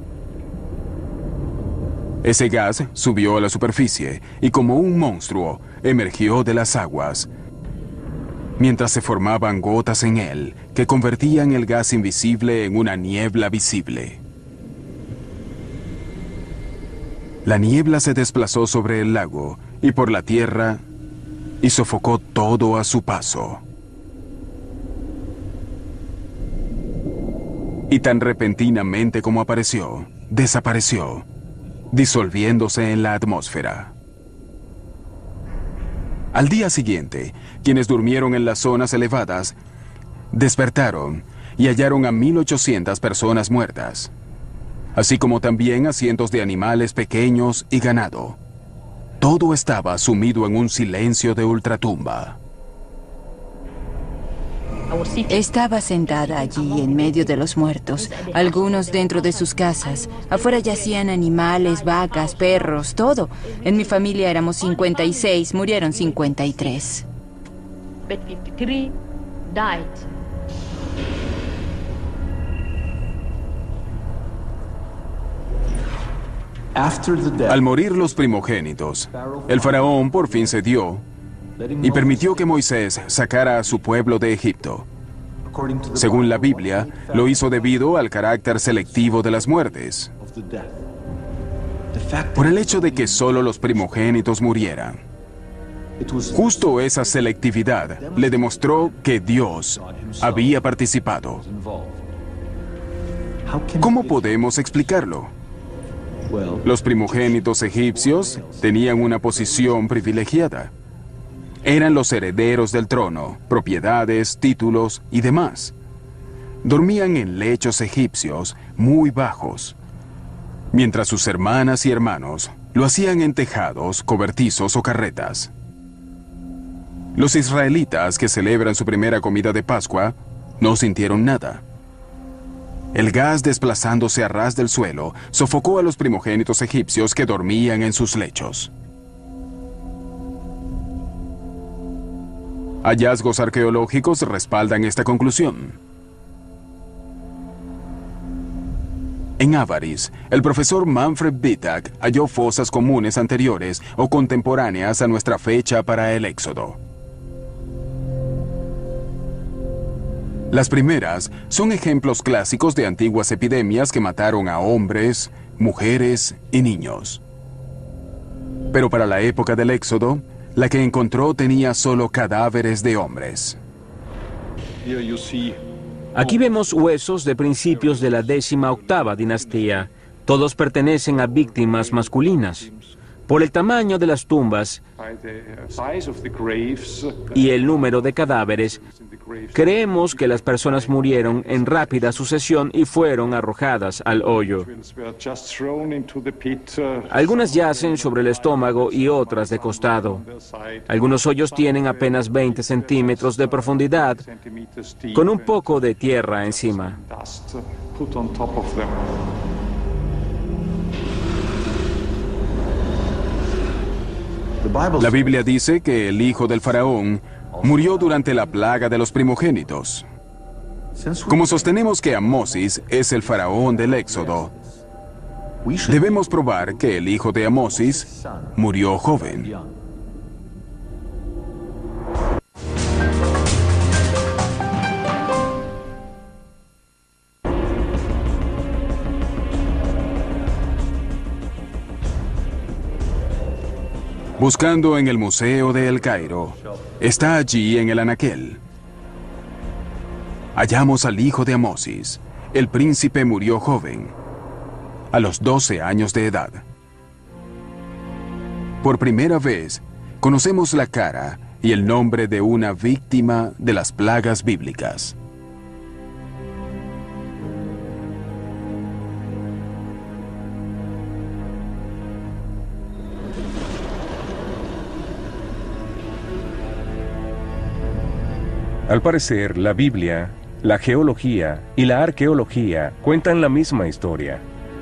Ese gas subió a la superficie y como un monstruo emergió de las aguas, mientras se formaban gotas en él que convertían el gas invisible en una niebla visible. La niebla se desplazó sobre el lago y por la tierra y sofocó todo a su paso. Y tan repentinamente como apareció, desapareció, disolviéndose en la atmósfera. Al día siguiente, quienes durmieron en las zonas elevadas despertaron y hallaron a mil ochocientas personas muertas, así como también a cientos de animales pequeños y ganado. Todo estaba sumido en un silencio de ultratumba. Estaba sentada allí en medio de los muertos, algunos dentro de sus casas. Afuera yacían animales, vacas, perros, todo. En mi familia éramos cincuenta y seis, murieron cincuenta y tres. Al morir los primogénitos, el faraón por fin cedió y permitió que Moisés sacara a su pueblo de Egipto. Según la Biblia, lo hizo debido al carácter selectivo de las muertes, por el hecho de que solo los primogénitos murieran. Justo esa selectividad le demostró que Dios había participado. ¿Cómo podemos explicarlo? Los primogénitos egipcios tenían una posición privilegiada. Eran los herederos del trono, propiedades, títulos y demás. Dormían en lechos egipcios muy bajos, mientras sus hermanas y hermanos lo hacían en tejados, cobertizos o carretas. Los israelitas que celebran su primera comida de Pascua no sintieron nada. El gas desplazándose a ras del suelo sofocó a los primogénitos egipcios que dormían en sus lechos. Hallazgos arqueológicos respaldan esta conclusión. En Avaris, el profesor Manfred Bittak halló fosas comunes anteriores o contemporáneas a nuestra fecha para el Éxodo. Las primeras son ejemplos clásicos de antiguas epidemias que mataron a hombres, mujeres y niños. Pero para la época del Éxodo, la que encontró tenía solo cadáveres de hombres. Aquí vemos huesos de principios de la décima octava dinastía. Todos pertenecen a víctimas masculinas. Por el tamaño de las tumbas y el número de cadáveres, creemos que las personas murieron en rápida sucesión y fueron arrojadas al hoyo. Algunas yacen sobre el estómago y otras de costado. Algunos hoyos tienen apenas veinte centímetros de profundidad, con un poco de tierra encima. La Biblia dice que el hijo del faraón murió durante la plaga de los primogénitos. Como sostenemos que Amosis es el faraón del Éxodo, debemos probar que el hijo de Amosis murió joven. Buscando en el Museo de El Cairo, está allí en el anaquel. Hallamos al hijo de Amosis. El príncipe murió joven, a los doce años de edad. Por primera vez, conocemos la cara y el nombre de una víctima de las plagas bíblicas. Al parecer, la Biblia, la geología y la arqueología cuentan la misma historia.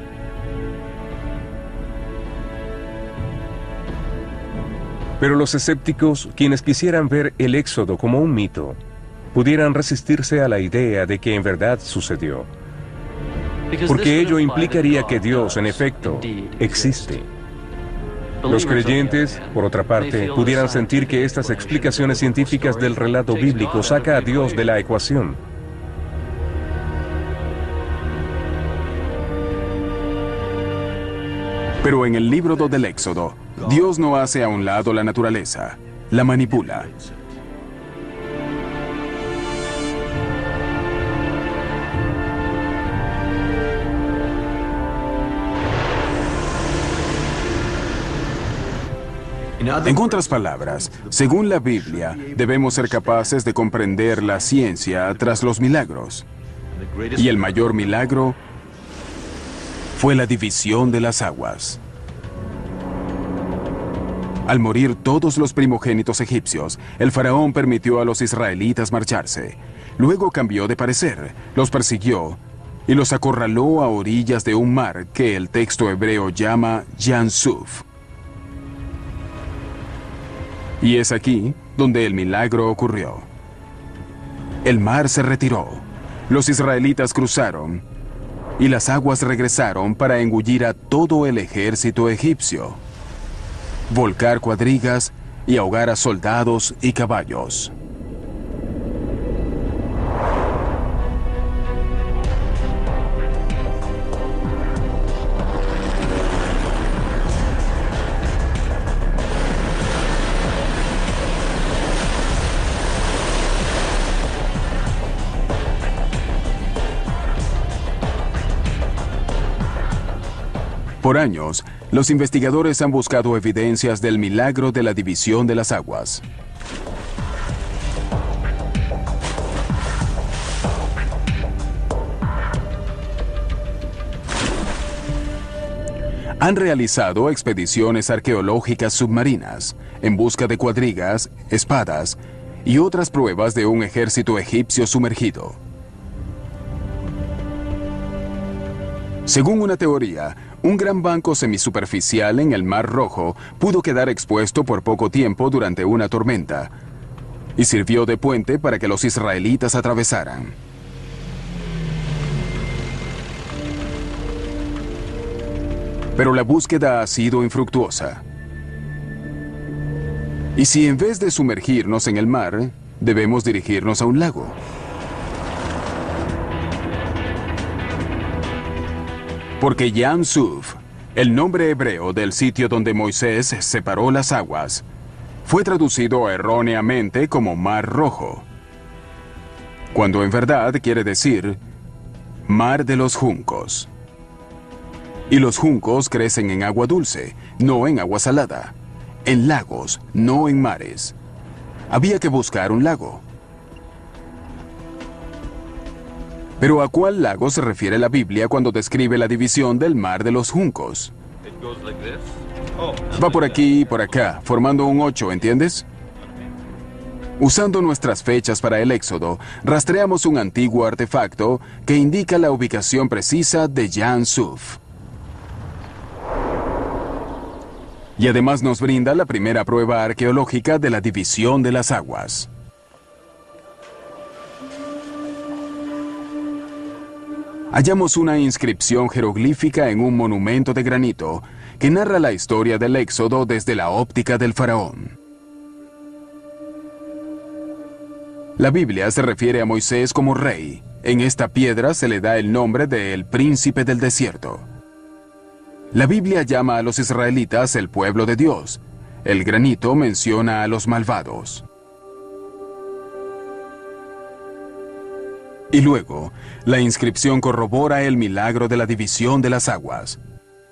Pero los escépticos, quienes quisieran ver el Éxodo como un mito, pudieran resistirse a la idea de que en verdad sucedió, porque ello implicaría que Dios, en efecto, existe. Los creyentes, por otra parte, pudieran sentir que estas explicaciones científicas del relato bíblico saca a Dios de la ecuación. Pero en el libro del Éxodo, Dios no hace a un lado la naturaleza, la manipula. En otras palabras, según la Biblia, debemos ser capaces de comprender la ciencia tras los milagros. Y el mayor milagro fue la división de las aguas. Al morir todos los primogénitos egipcios, el faraón permitió a los israelitas marcharse. Luego cambió de parecer, los persiguió y los acorraló a orillas de un mar que el texto hebreo llama Yam Suf. Y es aquí donde el milagro ocurrió. El mar se retiró, los israelitas cruzaron y las aguas regresaron para engullir a todo el ejército egipcio, volcar cuadrigas y ahogar a soldados y caballos. Por años, los investigadores han buscado evidencias del milagro de la división de las aguas. Han realizado expediciones arqueológicas submarinas en busca de cuadrigas, espadas y otras pruebas de un ejército egipcio sumergido. Según una teoría, un gran banco semisuperficial en el Mar Rojo pudo quedar expuesto por poco tiempo durante una tormenta y sirvió de puente para que los israelitas atravesaran. Pero la búsqueda ha sido infructuosa. ¿Y si en vez de sumergirnos en el mar, debemos dirigirnos a un lago? Porque Yam Suf, el nombre hebreo del sitio donde Moisés separó las aguas, fue traducido erróneamente como Mar Rojo, cuando en verdad quiere decir Mar de los Juncos. Y los juncos crecen en agua dulce, no en agua salada, en lagos, no en mares. Había que buscar un lago. Pero ¿a cuál lago se refiere la Biblia cuando describe la división del Mar de los Juncos? Va por aquí y por acá, formando un ocho, ¿entiendes? Usando nuestras fechas para el Éxodo, rastreamos un antiguo artefacto que indica la ubicación precisa de Yam Suf. Y además nos brinda la primera prueba arqueológica de la división de las aguas. Hallamos una inscripción jeroglífica en un monumento de granito que narra la historia del Éxodo desde la óptica del faraón. La Biblia se refiere a Moisés como rey. En esta piedra se le da el nombre de el príncipe del desierto. La Biblia llama a los israelitas el pueblo de Dios, El granito menciona a los malvados. Y luego, la inscripción corrobora el milagro de la división de las aguas.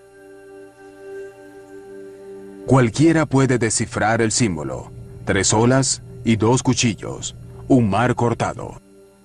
Cualquiera puede descifrar el símbolo: tres olas y dos cuchillos, un mar cortado.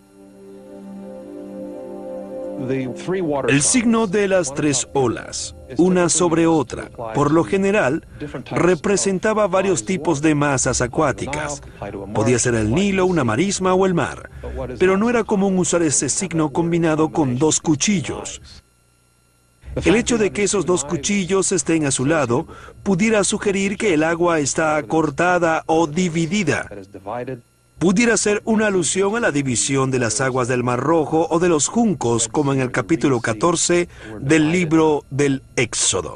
El signo de las tres olas, una sobre otra, por lo general, representaba varios tipos de masas acuáticas. Podía ser el Nilo, una marisma o el mar, pero no era común usar ese signo combinado con dos cuchillos. El hecho de que esos dos cuchillos estén a su lado pudiera sugerir que el agua está cortada o dividida. Pudiera ser una alusión a la división de las aguas del Mar Rojo o de los juncos, como en el capítulo catorce del libro del Éxodo.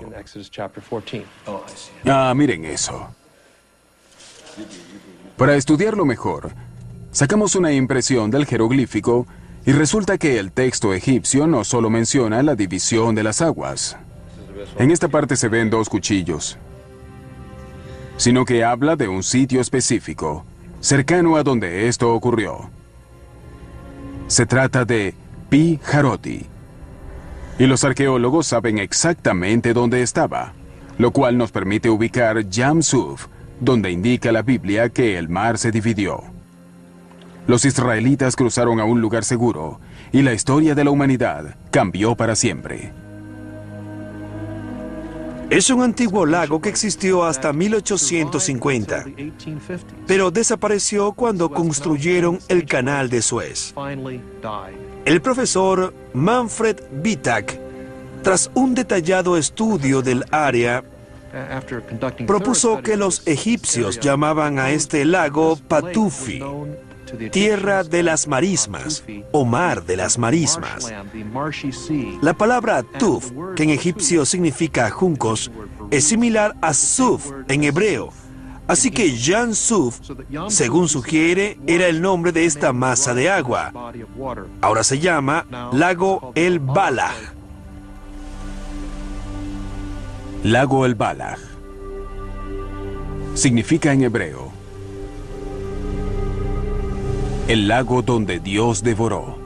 Ah, miren eso. Para estudiarlo mejor, sacamos una impresión del jeroglífico y resulta que el texto egipcio no solo menciona la división de las aguas. En esta parte se ven dos cuchillos, sino que habla de un sitio específico, cercano a donde esto ocurrió. Se trata de Pi Hahiroth, y los arqueólogos saben exactamente dónde estaba, lo cual nos permite ubicar Yam Suf, donde indica la Biblia que el mar se dividió. Los israelitas cruzaron a un lugar seguro, y la historia de la humanidad cambió para siempre. Es un antiguo lago que existió hasta mil ochocientos cincuenta, pero desapareció cuando construyeron el canal de Suez. El profesor Manfred Bittak, tras un detallado estudio del área, propuso que los egipcios llamaban a este lago Patufi, tierra de las marismas o mar de las marismas. La palabra tuf, que en egipcio significa juncos, es similar a suf en hebreo. Así que Yam Suf, según sugiere, era el nombre de esta masa de agua. Ahora se llama Lago El Balaj. Lago El Balaj significa en hebreo el lago donde Dios devoró.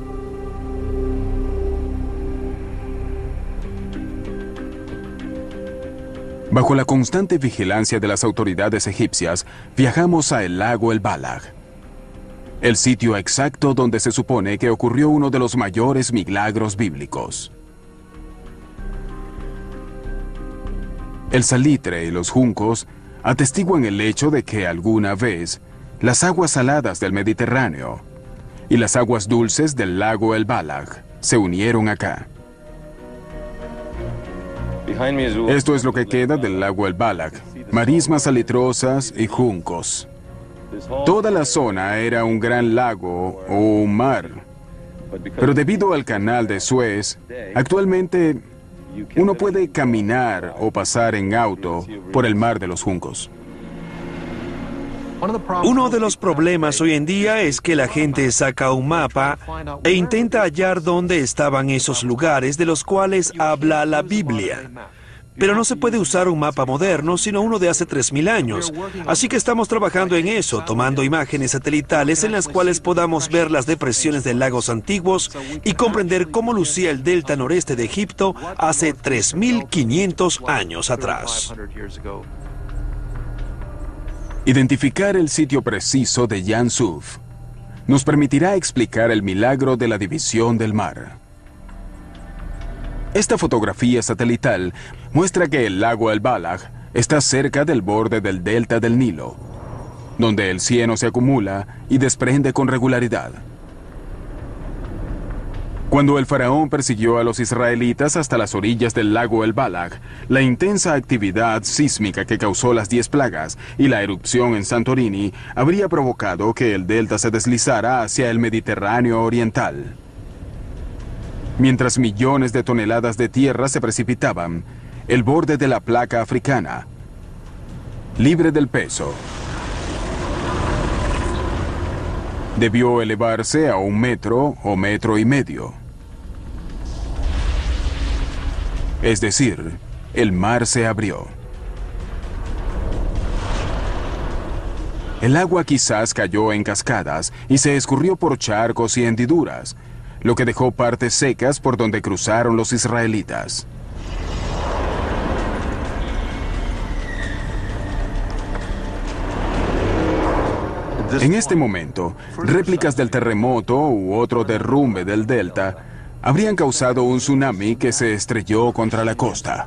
Bajo la constante vigilancia de las autoridades egipcias, viajamos a el lago El Balaj, el sitio exacto donde se supone que ocurrió uno de los mayores milagros bíblicos. El salitre y los juncos atestiguan el hecho de que alguna vez las aguas saladas del Mediterráneo y las aguas dulces del lago El Balaj se unieron acá. Esto es lo que queda del lago El Balaj: marismas salitrosas y juncos. Toda la zona era un gran lago o un mar, pero debido al canal de Suez, actualmente uno puede caminar o pasar en auto por el mar de los juncos. Uno de los problemas hoy en día es que la gente saca un mapa e intenta hallar dónde estaban esos lugares de los cuales habla la Biblia. Pero no se puede usar un mapa moderno, sino uno de hace tres mil años. Así que estamos trabajando en eso, tomando imágenes satelitales en las cuales podamos ver las depresiones de lagos antiguos y comprender cómo lucía el delta noreste de Egipto hace tres mil quinientos años atrás. Identificar el sitio preciso de Yam Suf nos permitirá explicar el milagro de la división del mar. Esta fotografía satelital muestra que el lago El Balaj está cerca del borde del delta del Nilo, donde el cieno se acumula y desprende con regularidad. Cuando el faraón persiguió a los israelitas hasta las orillas del lago El Balaj, la intensa actividad sísmica que causó las diez plagas y la erupción en Santorini habría provocado que el delta se deslizara hacia el Mediterráneo oriental. Mientras millones de toneladas de tierra se precipitaban, el borde de la placa africana, libre del peso, debió elevarse a un metro o metro y medio. Es decir, el mar se abrió. El agua quizás cayó en cascadas y se escurrió por charcos y hendiduras, lo que dejó partes secas por donde cruzaron los israelitas. En este momento, réplicas del terremoto u otro derrumbe del delta habrían causado un tsunami que se estrelló contra la costa.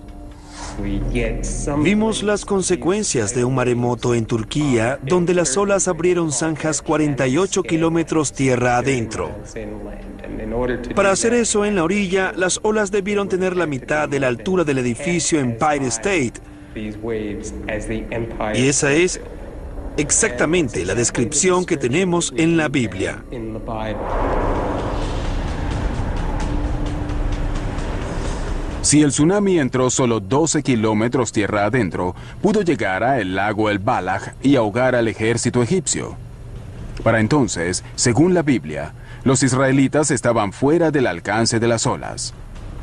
Vimos las consecuencias de un maremoto en Turquía, donde las olas abrieron zanjas cuarenta y ocho kilómetros tierra adentro. Para hacer eso en la orilla, las olas debieron tener la mitad de la altura del edificio Empire State. Y esa es exactamente la descripción que tenemos en la Biblia. Si el tsunami entró solo doce kilómetros tierra adentro, pudo llegar a el lago El Balaj y ahogar al ejército egipcio. Para entonces, según la Biblia, los israelitas estaban fuera del alcance de las olas.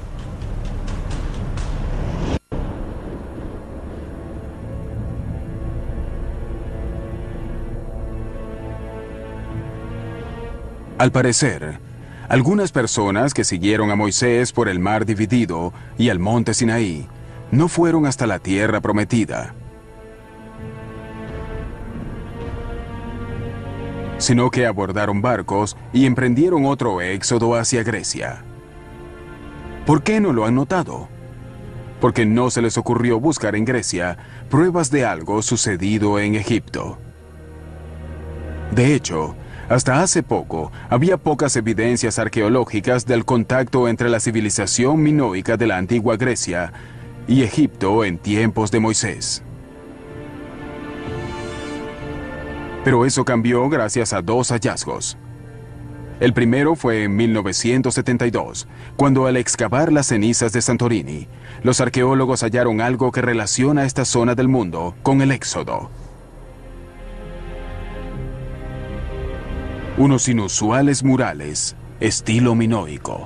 Al parecer, algunas personas que siguieron a Moisés por el mar dividido y al monte Sinaí no fueron hasta la tierra prometida, sino que abordaron barcos y emprendieron otro éxodo hacia Grecia. ¿Por qué no lo han notado? Porque no se les ocurrió buscar en Grecia pruebas de algo sucedido en Egipto. De hecho, hasta hace poco, había pocas evidencias arqueológicas del contacto entre la civilización minoica de la antigua Grecia y Egipto en tiempos de Moisés. Pero eso cambió gracias a dos hallazgos. El primero fue en mil novecientos setenta y dos, cuando al excavar las cenizas de Santorini, los arqueólogos hallaron algo que relaciona esta zona del mundo con el Éxodo. Unos inusuales murales, estilo minoico.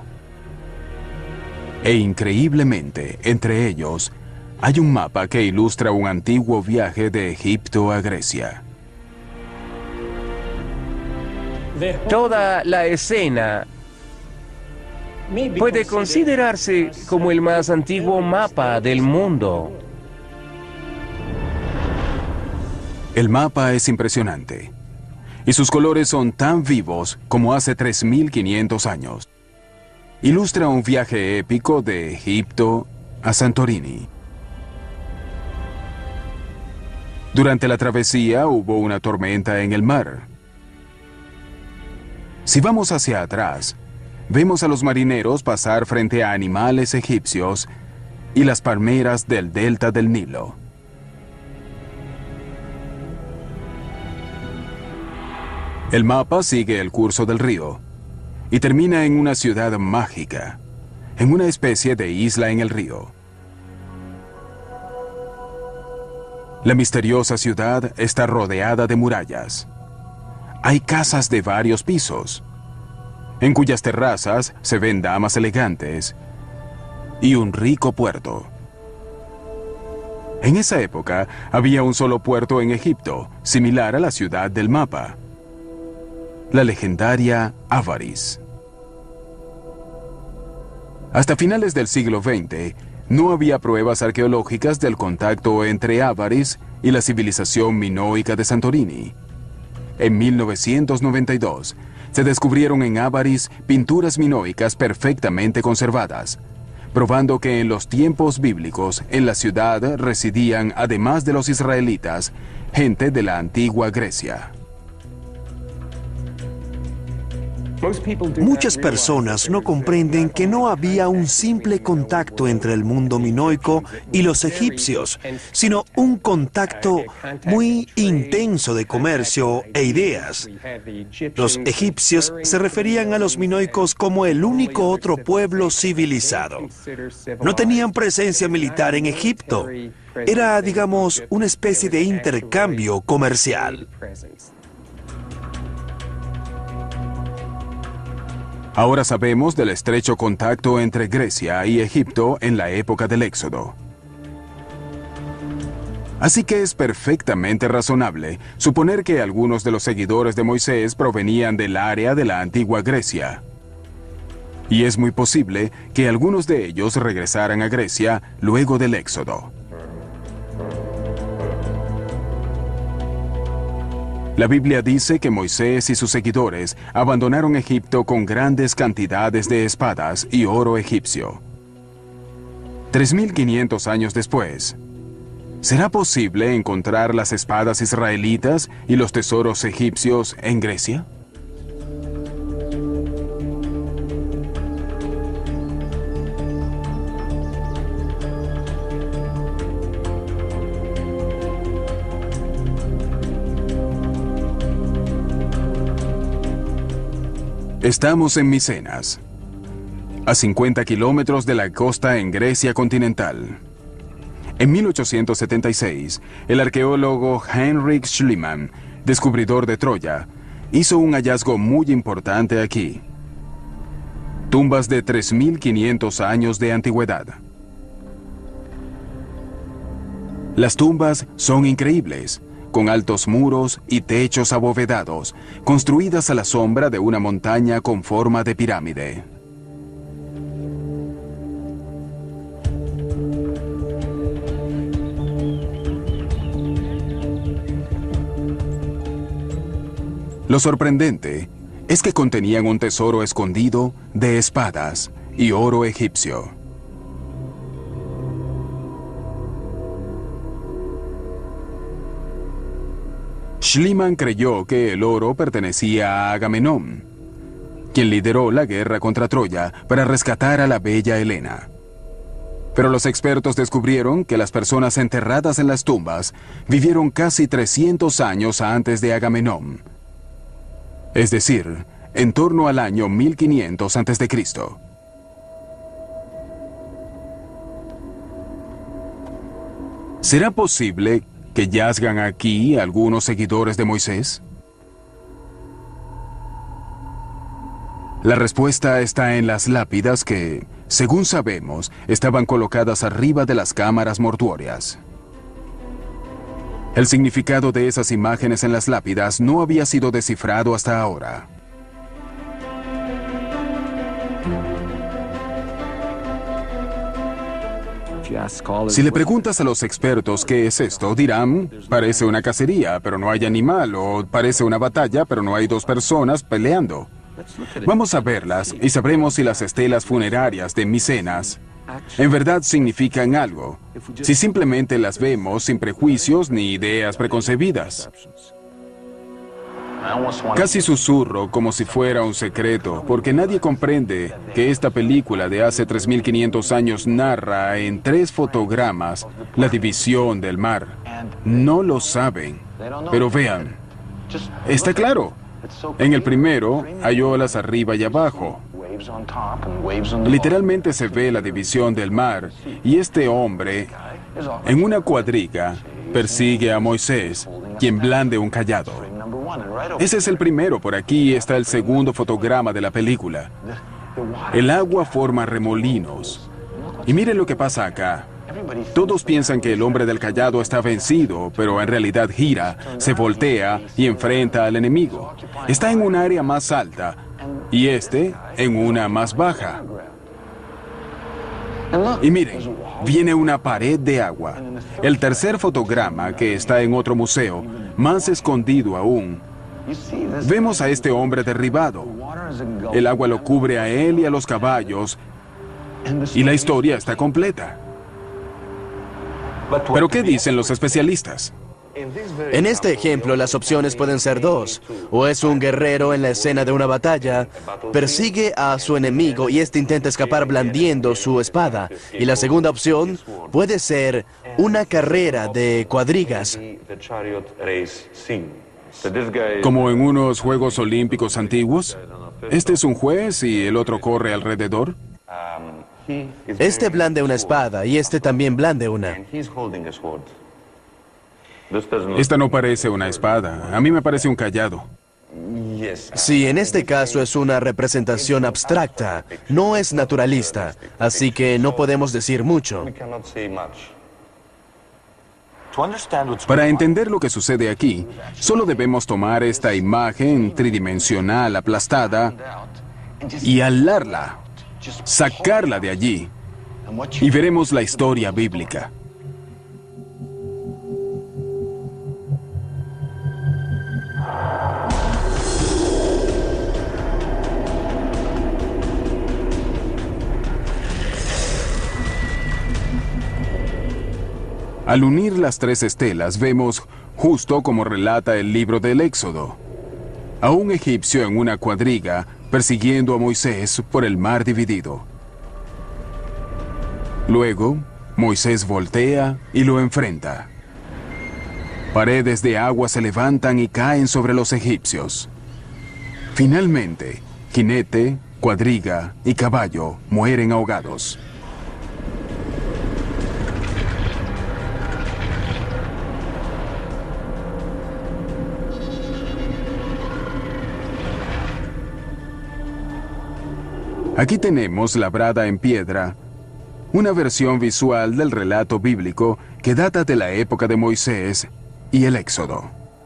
E increíblemente, entre ellos, hay un mapa que ilustra un antiguo viaje de Egipto a Grecia. Toda la escena puede considerarse como el más antiguo mapa del mundo. El mapa es impresionante, y sus colores son tan vivos como hace tres mil quinientos años. Ilustra un viaje épico de Egipto a Santorini. Durante la travesía hubo una tormenta en el mar. Si vamos hacia atrás, vemos a los marineros pasar frente a animales egipcios y las palmeras del delta del Nilo. El mapa sigue el curso del río y termina en una ciudad mágica, en una especie de isla en el río. La misteriosa ciudad está rodeada de murallas. Hay casas de varios pisos, en cuyas terrazas se ven damas elegantes y un rico puerto. En esa época había un solo puerto en Egipto, similar a la ciudad del mapa, la legendaria Avaris. Hasta finales del siglo veinte, no había pruebas arqueológicas del contacto entre Avaris y la civilización minoica de Santorini. En mil novecientos noventa y dos, se descubrieron en Avaris pinturas minoicas perfectamente conservadas, probando que en los tiempos bíblicos en la ciudad residían, además de los israelitas, gente de la antigua Grecia. Muchas personas no comprenden que no había un simple contacto entre el mundo minoico y los egipcios, sino un contacto muy intenso de comercio e ideas. Los egipcios se referían a los minoicos como el único otro pueblo civilizado. No tenían presencia militar en Egipto. Era, digamos, una especie de intercambio comercial. Ahora sabemos del estrecho contacto entre Grecia y Egipto en la época del Éxodo. Así que es perfectamente razonable suponer que algunos de los seguidores de Moisés provenían del área de la antigua Grecia. Y es muy posible que algunos de ellos regresaran a Grecia luego del Éxodo. La Biblia dice que Moisés y sus seguidores abandonaron Egipto con grandes cantidades de espadas y oro egipcio. tres mil quinientos años después, ¿será posible encontrar las espadas israelitas y los tesoros egipcios en Grecia? Estamos en Micenas, a cincuenta kilómetros de la costa en Grecia continental. En mil ochocientos setenta y seis, el arqueólogo Heinrich Schliemann, descubridor de Troya, hizo un hallazgo muy importante aquí. Tumbas de tres mil quinientos años de antigüedad. Las tumbas son increíbles, con altos muros y techos abovedados, construidas a la sombra de una montaña con forma de pirámide. Lo sorprendente es que contenían un tesoro escondido de espadas y oro egipcio. Schliemann creyó que el oro pertenecía a Agamenón, quien lideró la guerra contra Troya para rescatar a la bella Helena. Pero los expertos descubrieron que las personas enterradas en las tumbas vivieron casi trescientos años antes de Agamenón, es decir, en torno al año mil quinientos antes de Cristo. ¿Será posible que yazgan aquí algunos seguidores de Moisés? La respuesta está en las lápidas que, según sabemos, estaban colocadas arriba de las cámaras mortuorias. El significado de esas imágenes en las lápidas no había sido descifrado hasta ahora. Si le preguntas a los expertos qué es esto, dirán, parece una cacería, pero no hay animal, o parece una batalla, pero no hay dos personas peleando. Vamos a verlas y sabremos si las estelas funerarias de Micenas en verdad significan algo, si simplemente las vemos sin prejuicios ni ideas preconcebidas. Casi susurro como si fuera un secreto, porque nadie comprende que esta película de hace tres mil quinientos años narra en tres fotogramas la división del mar. No lo saben, pero vean, está claro. En el primero hay olas arriba y abajo. Literalmente se ve la división del mar, y este hombre, en una cuadriga, persigue a Moisés, quien blande un cayado. Ese es el primero, por aquí está el segundo fotograma de la película. El agua forma remolinos. Y miren lo que pasa acá. Todos piensan que el hombre del cayado está vencido, pero en realidad gira, se voltea y enfrenta al enemigo. Está en un área más alta, y este en una más baja. Y miren, viene una pared de agua. El tercer fotograma, que está en otro museo, más escondido aún, vemos a este hombre derribado. El agua lo cubre a él y a los caballos, y la historia está completa. ¿Pero qué dicen los especialistas? En este ejemplo, las opciones pueden ser dos. O es un guerrero en la escena de una batalla, persigue a su enemigo y éste intenta escapar blandiendo su espada. Y la segunda opción puede ser una carrera de cuadrigas. Como en unos Juegos Olímpicos antiguos. Este es un juez y el otro corre alrededor. Este blande una espada y este también blande una. Esta no parece una espada. A mí me parece un cayado. Sí, en este caso es una representación abstracta, no es naturalista, así que no podemos decir mucho. Para entender lo que sucede aquí, solo debemos tomar esta imagen tridimensional aplastada y alarla, sacarla de allí, y veremos la historia bíblica. Al unir las tres estelas vemos, justo como relata el libro del Éxodo, a un egipcio en una cuadriga persiguiendo a Moisés por el mar dividido. Luego, Moisés voltea y lo enfrenta. Paredes de agua se levantan y caen sobre los egipcios. Finalmente, jinete, cuadriga y caballo mueren ahogados. Aquí tenemos labrada en piedra una versión visual del relato bíblico que data de la época de Moisés y el Éxodo.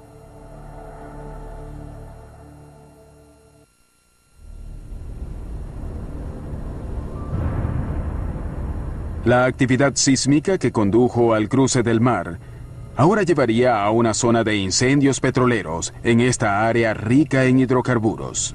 La actividad sísmica que condujo al cruce del mar ahora llevaría a una zona de incendios petroleros en esta área rica en hidrocarburos.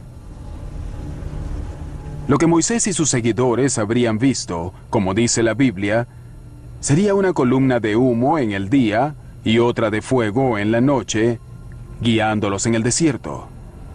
Lo que Moisés y sus seguidores habrían visto, como dice la Biblia, sería una columna de humo en el día y otra de fuego en la noche, guiándolos en el desierto.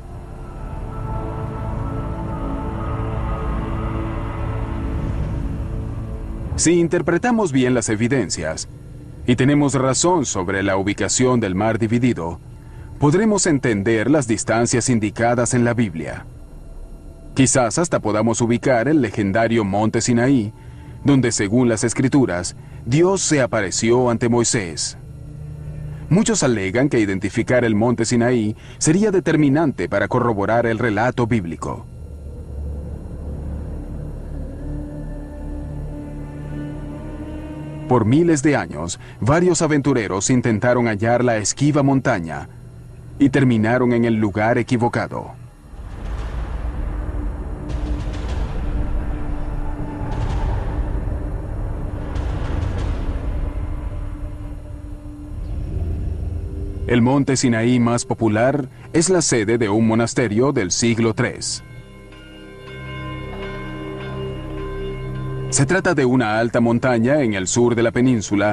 Si interpretamos bien las evidencias y tenemos razón sobre la ubicación del mar dividido, podremos entender las distancias indicadas en la Biblia. Quizás hasta podamos ubicar el legendario Monte Sinaí, donde según las Escrituras, Dios se apareció ante Moisés. Muchos alegan que identificar el Monte Sinaí sería determinante para corroborar el relato bíblico. Por miles de años, varios aventureros intentaron hallar la esquiva montaña y terminaron en el lugar equivocado. El monte Sinaí más popular es la sede de un monasterio del siglo tercero. Se trata de una alta montaña en el sur de la península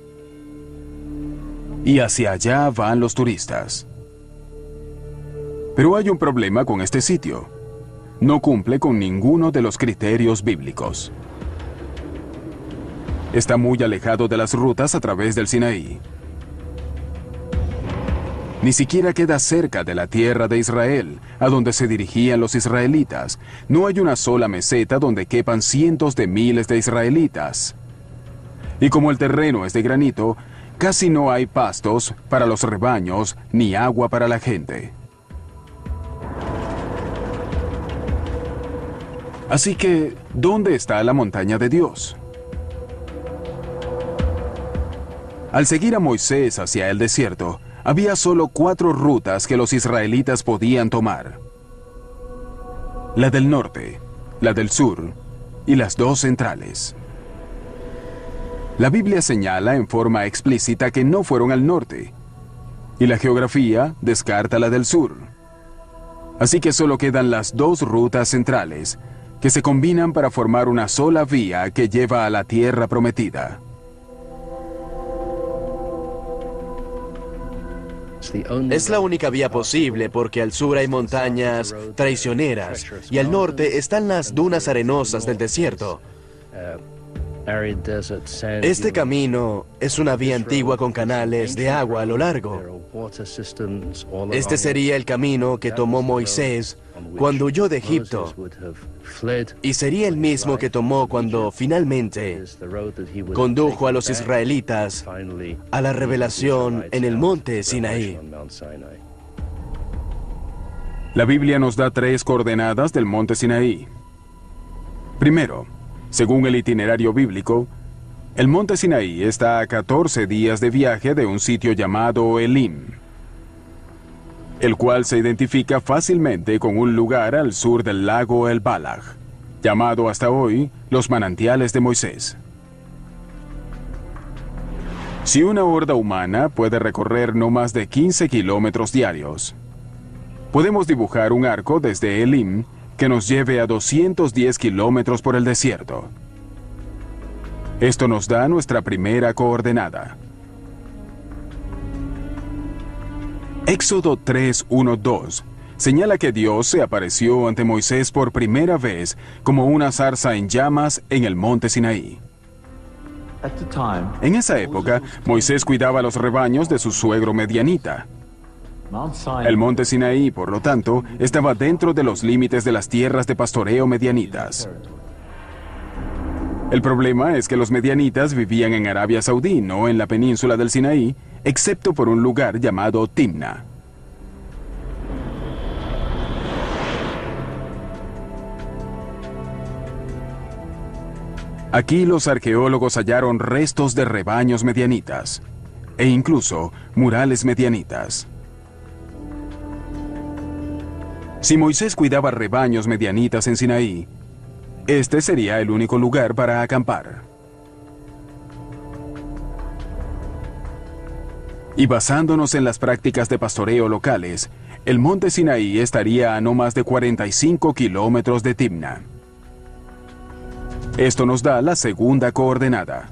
y hacia allá van los turistas. Pero hay un problema con este sitio. No cumple con ninguno de los criterios bíblicos. Está muy alejado de las rutas a través del Sinaí. Ni siquiera queda cerca de la tierra de Israel, a donde se dirigían los israelitas. No hay una sola meseta donde quepan cientos de miles de israelitas. Y como el terreno es de granito, casi no hay pastos para los rebaños ni agua para la gente. Así que, ¿dónde está la montaña de Dios? Al seguir a Moisés hacia el desierto, había solo cuatro rutas que los israelitas podían tomar. La del norte, la del sur y las dos centrales. La Biblia señala en forma explícita que no fueron al norte, y la geografía descarta la del sur. Así que solo quedan las dos rutas centrales, que se combinan para formar una sola vía que lleva a la tierra prometida. Es la única vía posible porque al sur hay montañas traicioneras y al norte están las dunas arenosas del desierto. Este camino es una vía antigua con canales de agua a lo largo. Este sería el camino que tomó Moisés cuando huyó de Egipto y sería el mismo que tomó cuando finalmente condujo a los israelitas a la revelación en el monte Sinaí. La Biblia nos da tres coordenadas del monte Sinaí. Primero, según el itinerario bíblico, El monte Sinaí está a catorce días de viaje de un sitio llamado Elim, el cual se identifica fácilmente con un lugar al sur del lago El Balaj, llamado hasta hoy los manantiales de Moisés. Si una horda humana puede recorrer no más de quince kilómetros diarios, podemos dibujar un arco desde Elim que nos lleve a doscientos diez kilómetros por el desierto. Esto nos da nuestra primera coordenada. Éxodo tres, uno, dos señala que Dios se apareció ante Moisés por primera vez como una zarza en llamas en el monte Sinaí. En esa época, Moisés cuidaba los rebaños de su suegro medianita. El monte Sinaí, por lo tanto, estaba dentro de los límites de las tierras de pastoreo medianitas. El problema es que los medianitas vivían en Arabia Saudí, no en la península del Sinaí, excepto por un lugar llamado Timna. Aquí los arqueólogos hallaron restos de rebaños medianitas, e incluso murales medianitas. Si Moisés cuidaba rebaños medianitas en Sinaí, este sería el único lugar para acampar. Y basándonos en las prácticas de pastoreo locales, el monte Sinaí estaría a no más de cuarenta y cinco kilómetros de Timna. Esto nos da la segunda coordenada.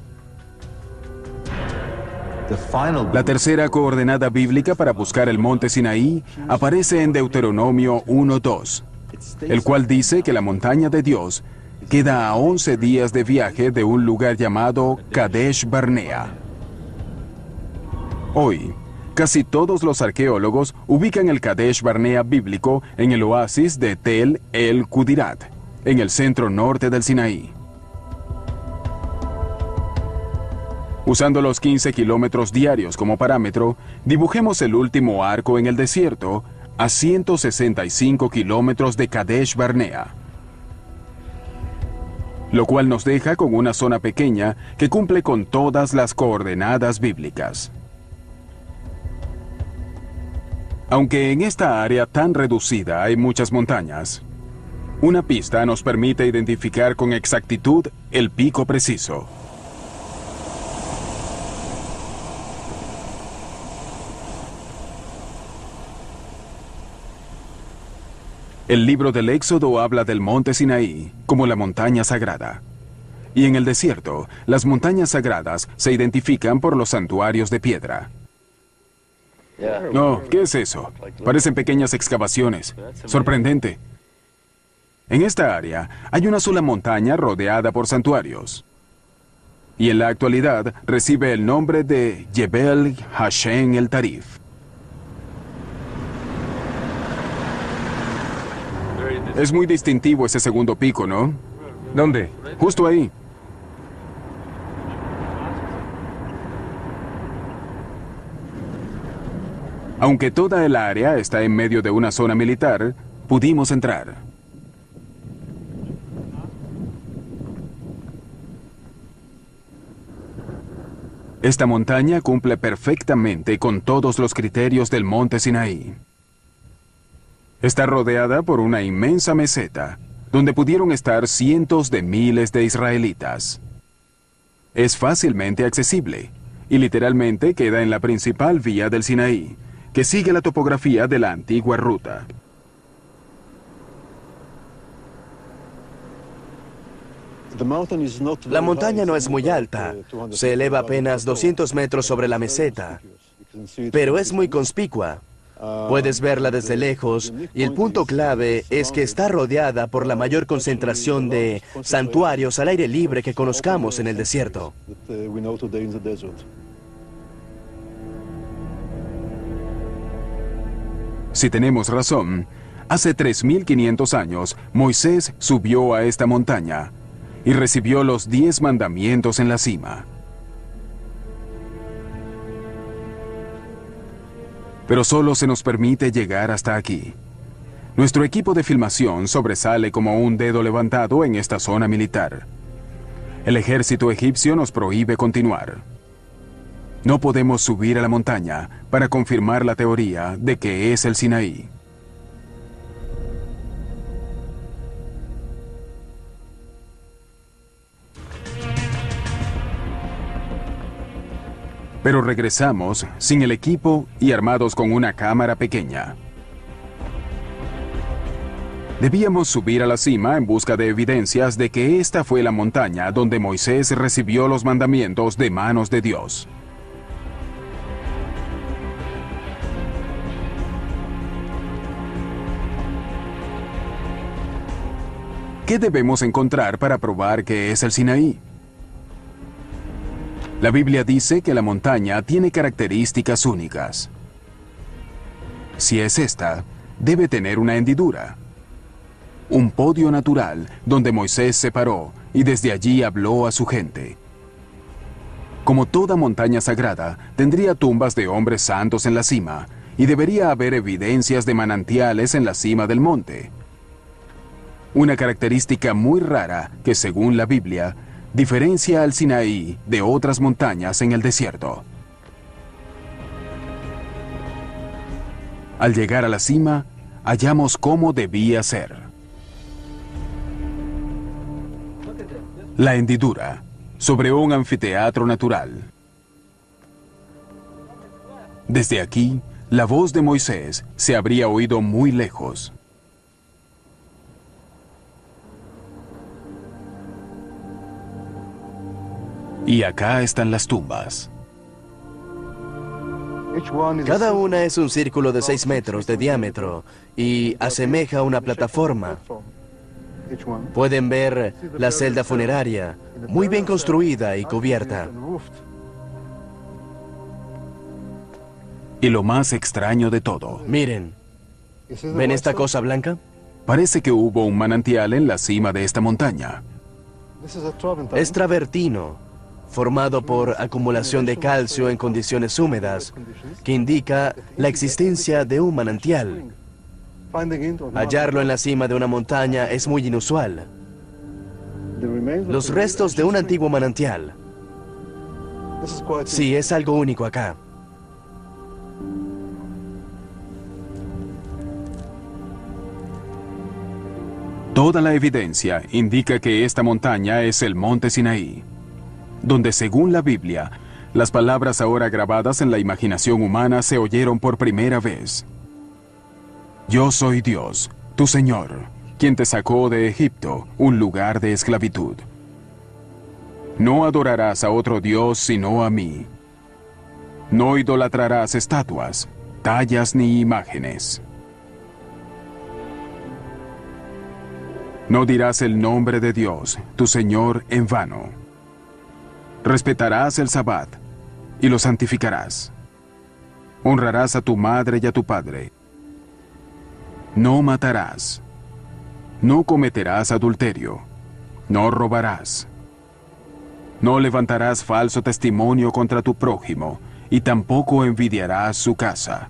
La tercera coordenada bíblica para buscar el monte Sinaí aparece en Deuteronomio uno dos, el cual dice que la montaña de Dios queda a once días de viaje de un lugar llamado Kadesh Barnea. Hoy, casi todos los arqueólogos ubican el Kadesh Barnea bíblico en el oasis de Tel el Kudirat, en el centro norte del Sinaí. Usando los quince kilómetros diarios como parámetro, dibujemos el último arco en el desierto a ciento sesenta y cinco kilómetros de Kadesh Barnea, lo cual nos deja con una zona pequeña que cumple con todas las coordenadas bíblicas. Aunque en esta área tan reducida hay muchas montañas, una pista nos permite identificar con exactitud el pico preciso. El libro del Éxodo habla del monte Sinaí como la montaña sagrada. Y en el desierto, las montañas sagradas se identifican por los santuarios de piedra. No, ¿qué es eso? Parecen pequeñas excavaciones. Sorprendente. En esta área hay una sola montaña rodeada por santuarios. Y en la actualidad recibe el nombre de Jebel Hashem el Tarif. Es muy distintivo ese segundo pico, ¿no? ¿Dónde? Justo ahí. Aunque toda el área está en medio de una zona militar, pudimos entrar. Esta montaña cumple perfectamente con todos los criterios del monte Sinaí. Está rodeada por una inmensa meseta, donde pudieron estar cientos de miles de israelitas. Es fácilmente accesible, y literalmente queda en la principal vía del Sinaí, que sigue la topografía de la antigua ruta. La montaña no es muy alta, se eleva apenas doscientos metros sobre la meseta, pero es muy conspicua. Puedes verla desde lejos y el punto clave es que está rodeada por la mayor concentración de santuarios al aire libre que conozcamos en el desierto. Si tenemos razón, hace tres mil quinientos años Moisés subió a esta montaña y recibió los diez mandamientos en la cima. Pero solo se nos permite llegar hasta aquí. Nuestro equipo de filmación sobresale como un dedo levantado en esta zona militar. El ejército egipcio nos prohíbe continuar. No podemos subir a la montaña para confirmar la teoría de que es el Sinaí. Pero regresamos sin el equipo y armados con una cámara pequeña. Debíamos subir a la cima en busca de evidencias de que esta fue la montaña donde Moisés recibió los mandamientos de manos de Dios. ¿Qué debemos encontrar para probar que es el Sinaí? La Biblia dice que la montaña tiene características únicas. Si es esta, debe tener una hendidura. Un podio natural donde Moisés se paró y desde allí habló a su gente. Como toda montaña sagrada, tendría tumbas de hombres santos en la cima y debería haber evidencias de manantiales en la cima del monte. Una característica muy rara que, según la Biblia, diferencia al Sinaí de otras montañas en el desierto. Al llegar a la cima, hallamos cómo debía ser. La hendidura, sobre un anfiteatro natural. Desde aquí, la voz de Moisés se habría oído muy lejos. Y acá están las tumbas. Cada una es un círculo de seis metros de diámetro y asemeja una plataforma. Pueden ver la celda funeraria, muy bien construida y cubierta. Y lo más extraño de todo, Miren, ¿ven esta cosa blanca? parece que hubo un manantial en la cima de esta montaña. Es travertino, formado por acumulación de calcio en condiciones húmedas, que indica la existencia de un manantial. Hallarlo en la cima de una montaña es muy inusual. Los restos de un antiguo manantial. Sí, es algo único acá. Toda la evidencia indica que esta montaña es el monte Sinaí, donde, según la Biblia, las palabras ahora grabadas en la imaginación humana se oyeron por primera vez. Yo soy Dios, tu Señor, quien te sacó de Egipto, un lugar de esclavitud. No adorarás a otro Dios sino a mí. No idolatrarás estatuas, tallas ni imágenes. No dirás el nombre de Dios, tu Señor, en vano. Respetarás el Sabbat y lo santificarás. Honrarás a tu madre y a tu padre. No matarás. No cometerás adulterio. No robarás. No levantarás falso testimonio contra tu prójimo y tampoco envidiarás su casa.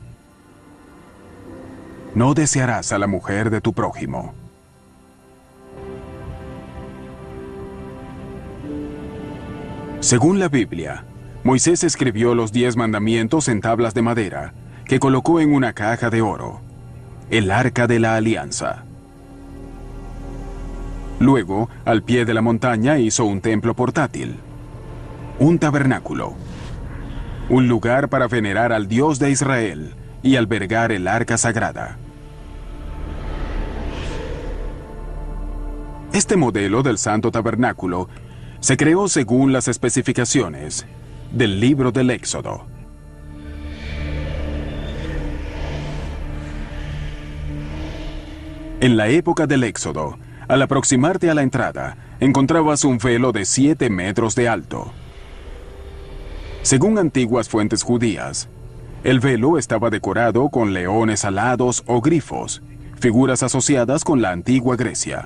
No desearás a la mujer de tu prójimo. Según la Biblia, Moisés escribió los diez mandamientos en tablas de madera, que colocó en una caja de oro, el Arca de la Alianza. Luego, al pie de la montaña hizo un templo portátil, un tabernáculo, un lugar para venerar al Dios de Israel y albergar el Arca Sagrada. Este modelo del Santo Tabernáculo se creó según las especificaciones del libro del Éxodo. En la época del Éxodo, al aproximarte a la entrada, encontrabas un velo de siete metros de alto. Según antiguas fuentes judías, el velo estaba decorado con leones alados o grifos, figuras asociadas con la antigua Grecia.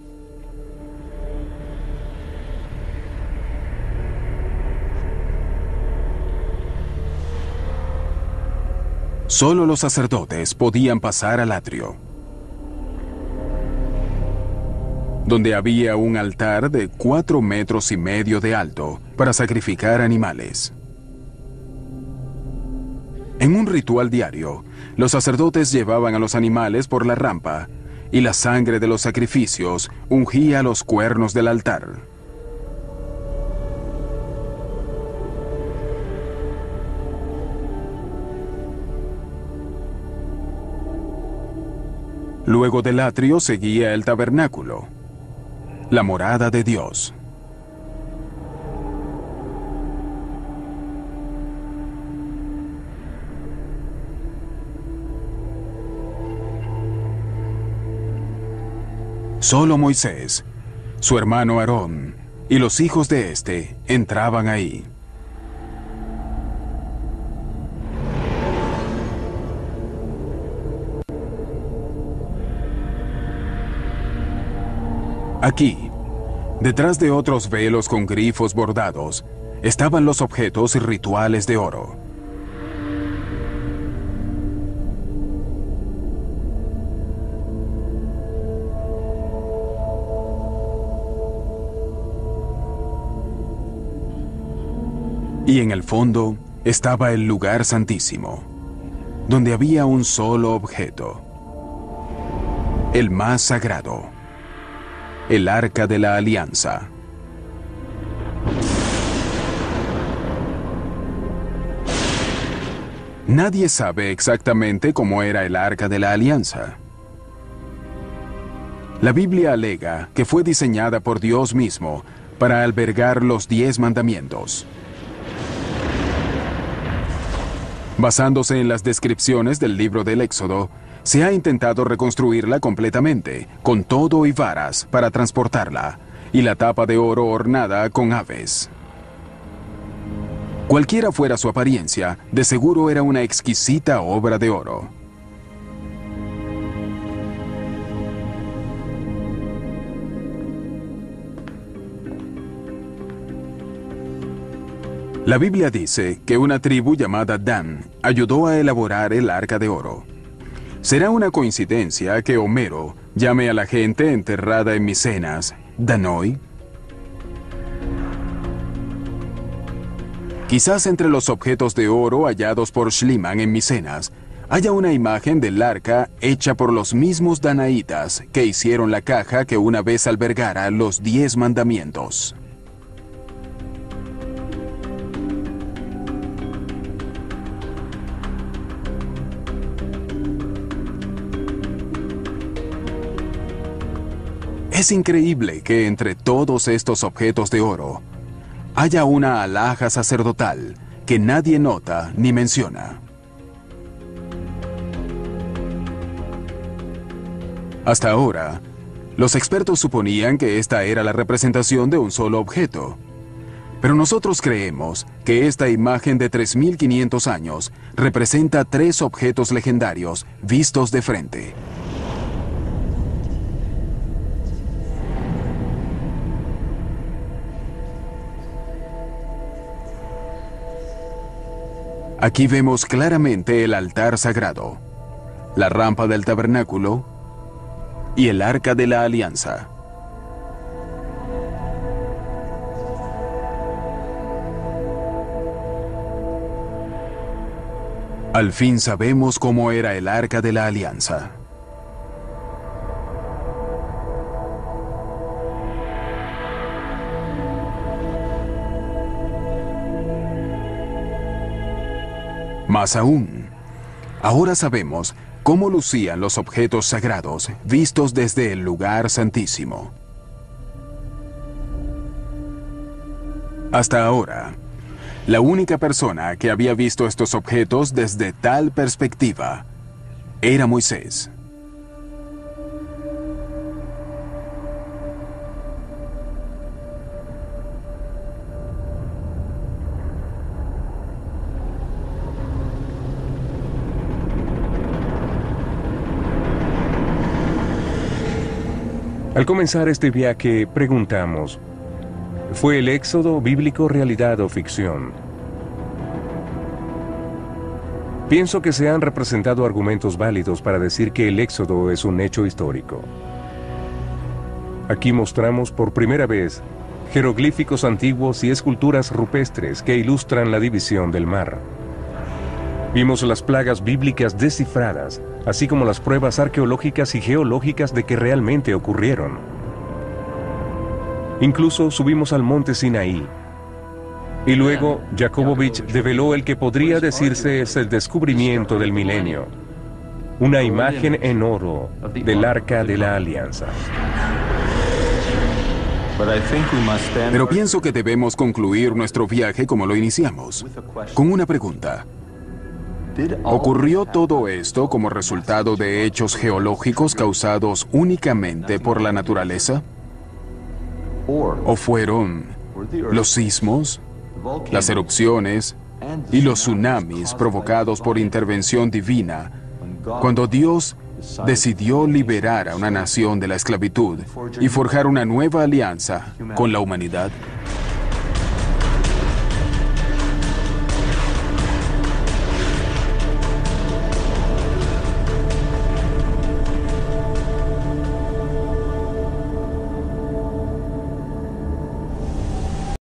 Solo los sacerdotes podían pasar al atrio. donde había un altar de cuatro metros y medio de alto para sacrificar animales. En un ritual diario, los sacerdotes llevaban a los animales por la rampa y la sangre de los sacrificios ungía los cuernos del altar. Luego del atrio seguía el tabernáculo, la morada de Dios. Solo Moisés, su hermano Aarón y los hijos de éste entraban ahí. Aquí, detrás de otros velos con grifos bordados, estaban los objetos rituales de oro. Y en el fondo estaba el lugar santísimo, donde había un solo objeto, el más sagrado, el Arca de la Alianza. Nadie sabe exactamente cómo era el Arca de la Alianza. La Biblia alega que fue diseñada por Dios mismo para albergar los diez mandamientos. Basándose en las descripciones del libro del Éxodo, se ha intentado reconstruirla completamente, con todo y varas para transportarla, y la tapa de oro ornada con aves. Cualquiera fuera su apariencia, de seguro era una exquisita obra de oro. La Biblia dice que una tribu llamada Dan ayudó a elaborar el Arca de Oro. ¿Será una coincidencia que Homero llame a la gente enterrada en Micenas Danoi? Quizás entre los objetos de oro hallados por Schliemann en Micenas haya una imagen del arca hecha por los mismos danaitas que hicieron la caja que una vez albergara los diez mandamientos. Es increíble que entre todos estos objetos de oro haya una alhaja sacerdotal que nadie nota ni menciona. Hasta ahora, los expertos suponían que esta era la representación de un solo objeto. Pero nosotros creemos que esta imagen de tres mil quinientos años representa tres objetos legendarios vistos de frente. Aquí vemos claramente el altar sagrado, la rampa del tabernáculo y el Arca de la Alianza. Al fin sabemos cómo era el Arca de la Alianza. Más aún, ahora sabemos cómo lucían los objetos sagrados vistos desde el lugar santísimo. Hasta ahora, la única persona que había visto estos objetos desde tal perspectiva era Moisés. Al comenzar este viaje, preguntamos, ¿fue el éxodo bíblico realidad o ficción? Pienso que se han representado argumentos válidos para decir que el éxodo es un hecho histórico. Aquí mostramos por primera vez jeroglíficos antiguos y esculturas rupestres que ilustran la división del mar. Vimos las plagas bíblicas descifradas, así como las pruebas arqueológicas y geológicas de que realmente ocurrieron. Incluso subimos al monte Sinaí. Y luego, Jakobovich develó el que podría decirse es el descubrimiento del milenio. Una imagen en oro del Arca de la Alianza. Pero pienso que debemos concluir nuestro viaje como lo iniciamos, con una pregunta. ¿Ocurrió todo esto como resultado de hechos geológicos causados únicamente por la naturaleza? ¿O fueron los sismos, las erupciones y los tsunamis provocados por intervención divina cuando Dios decidió liberar a una nación de la esclavitud y forjar una nueva alianza con la humanidad?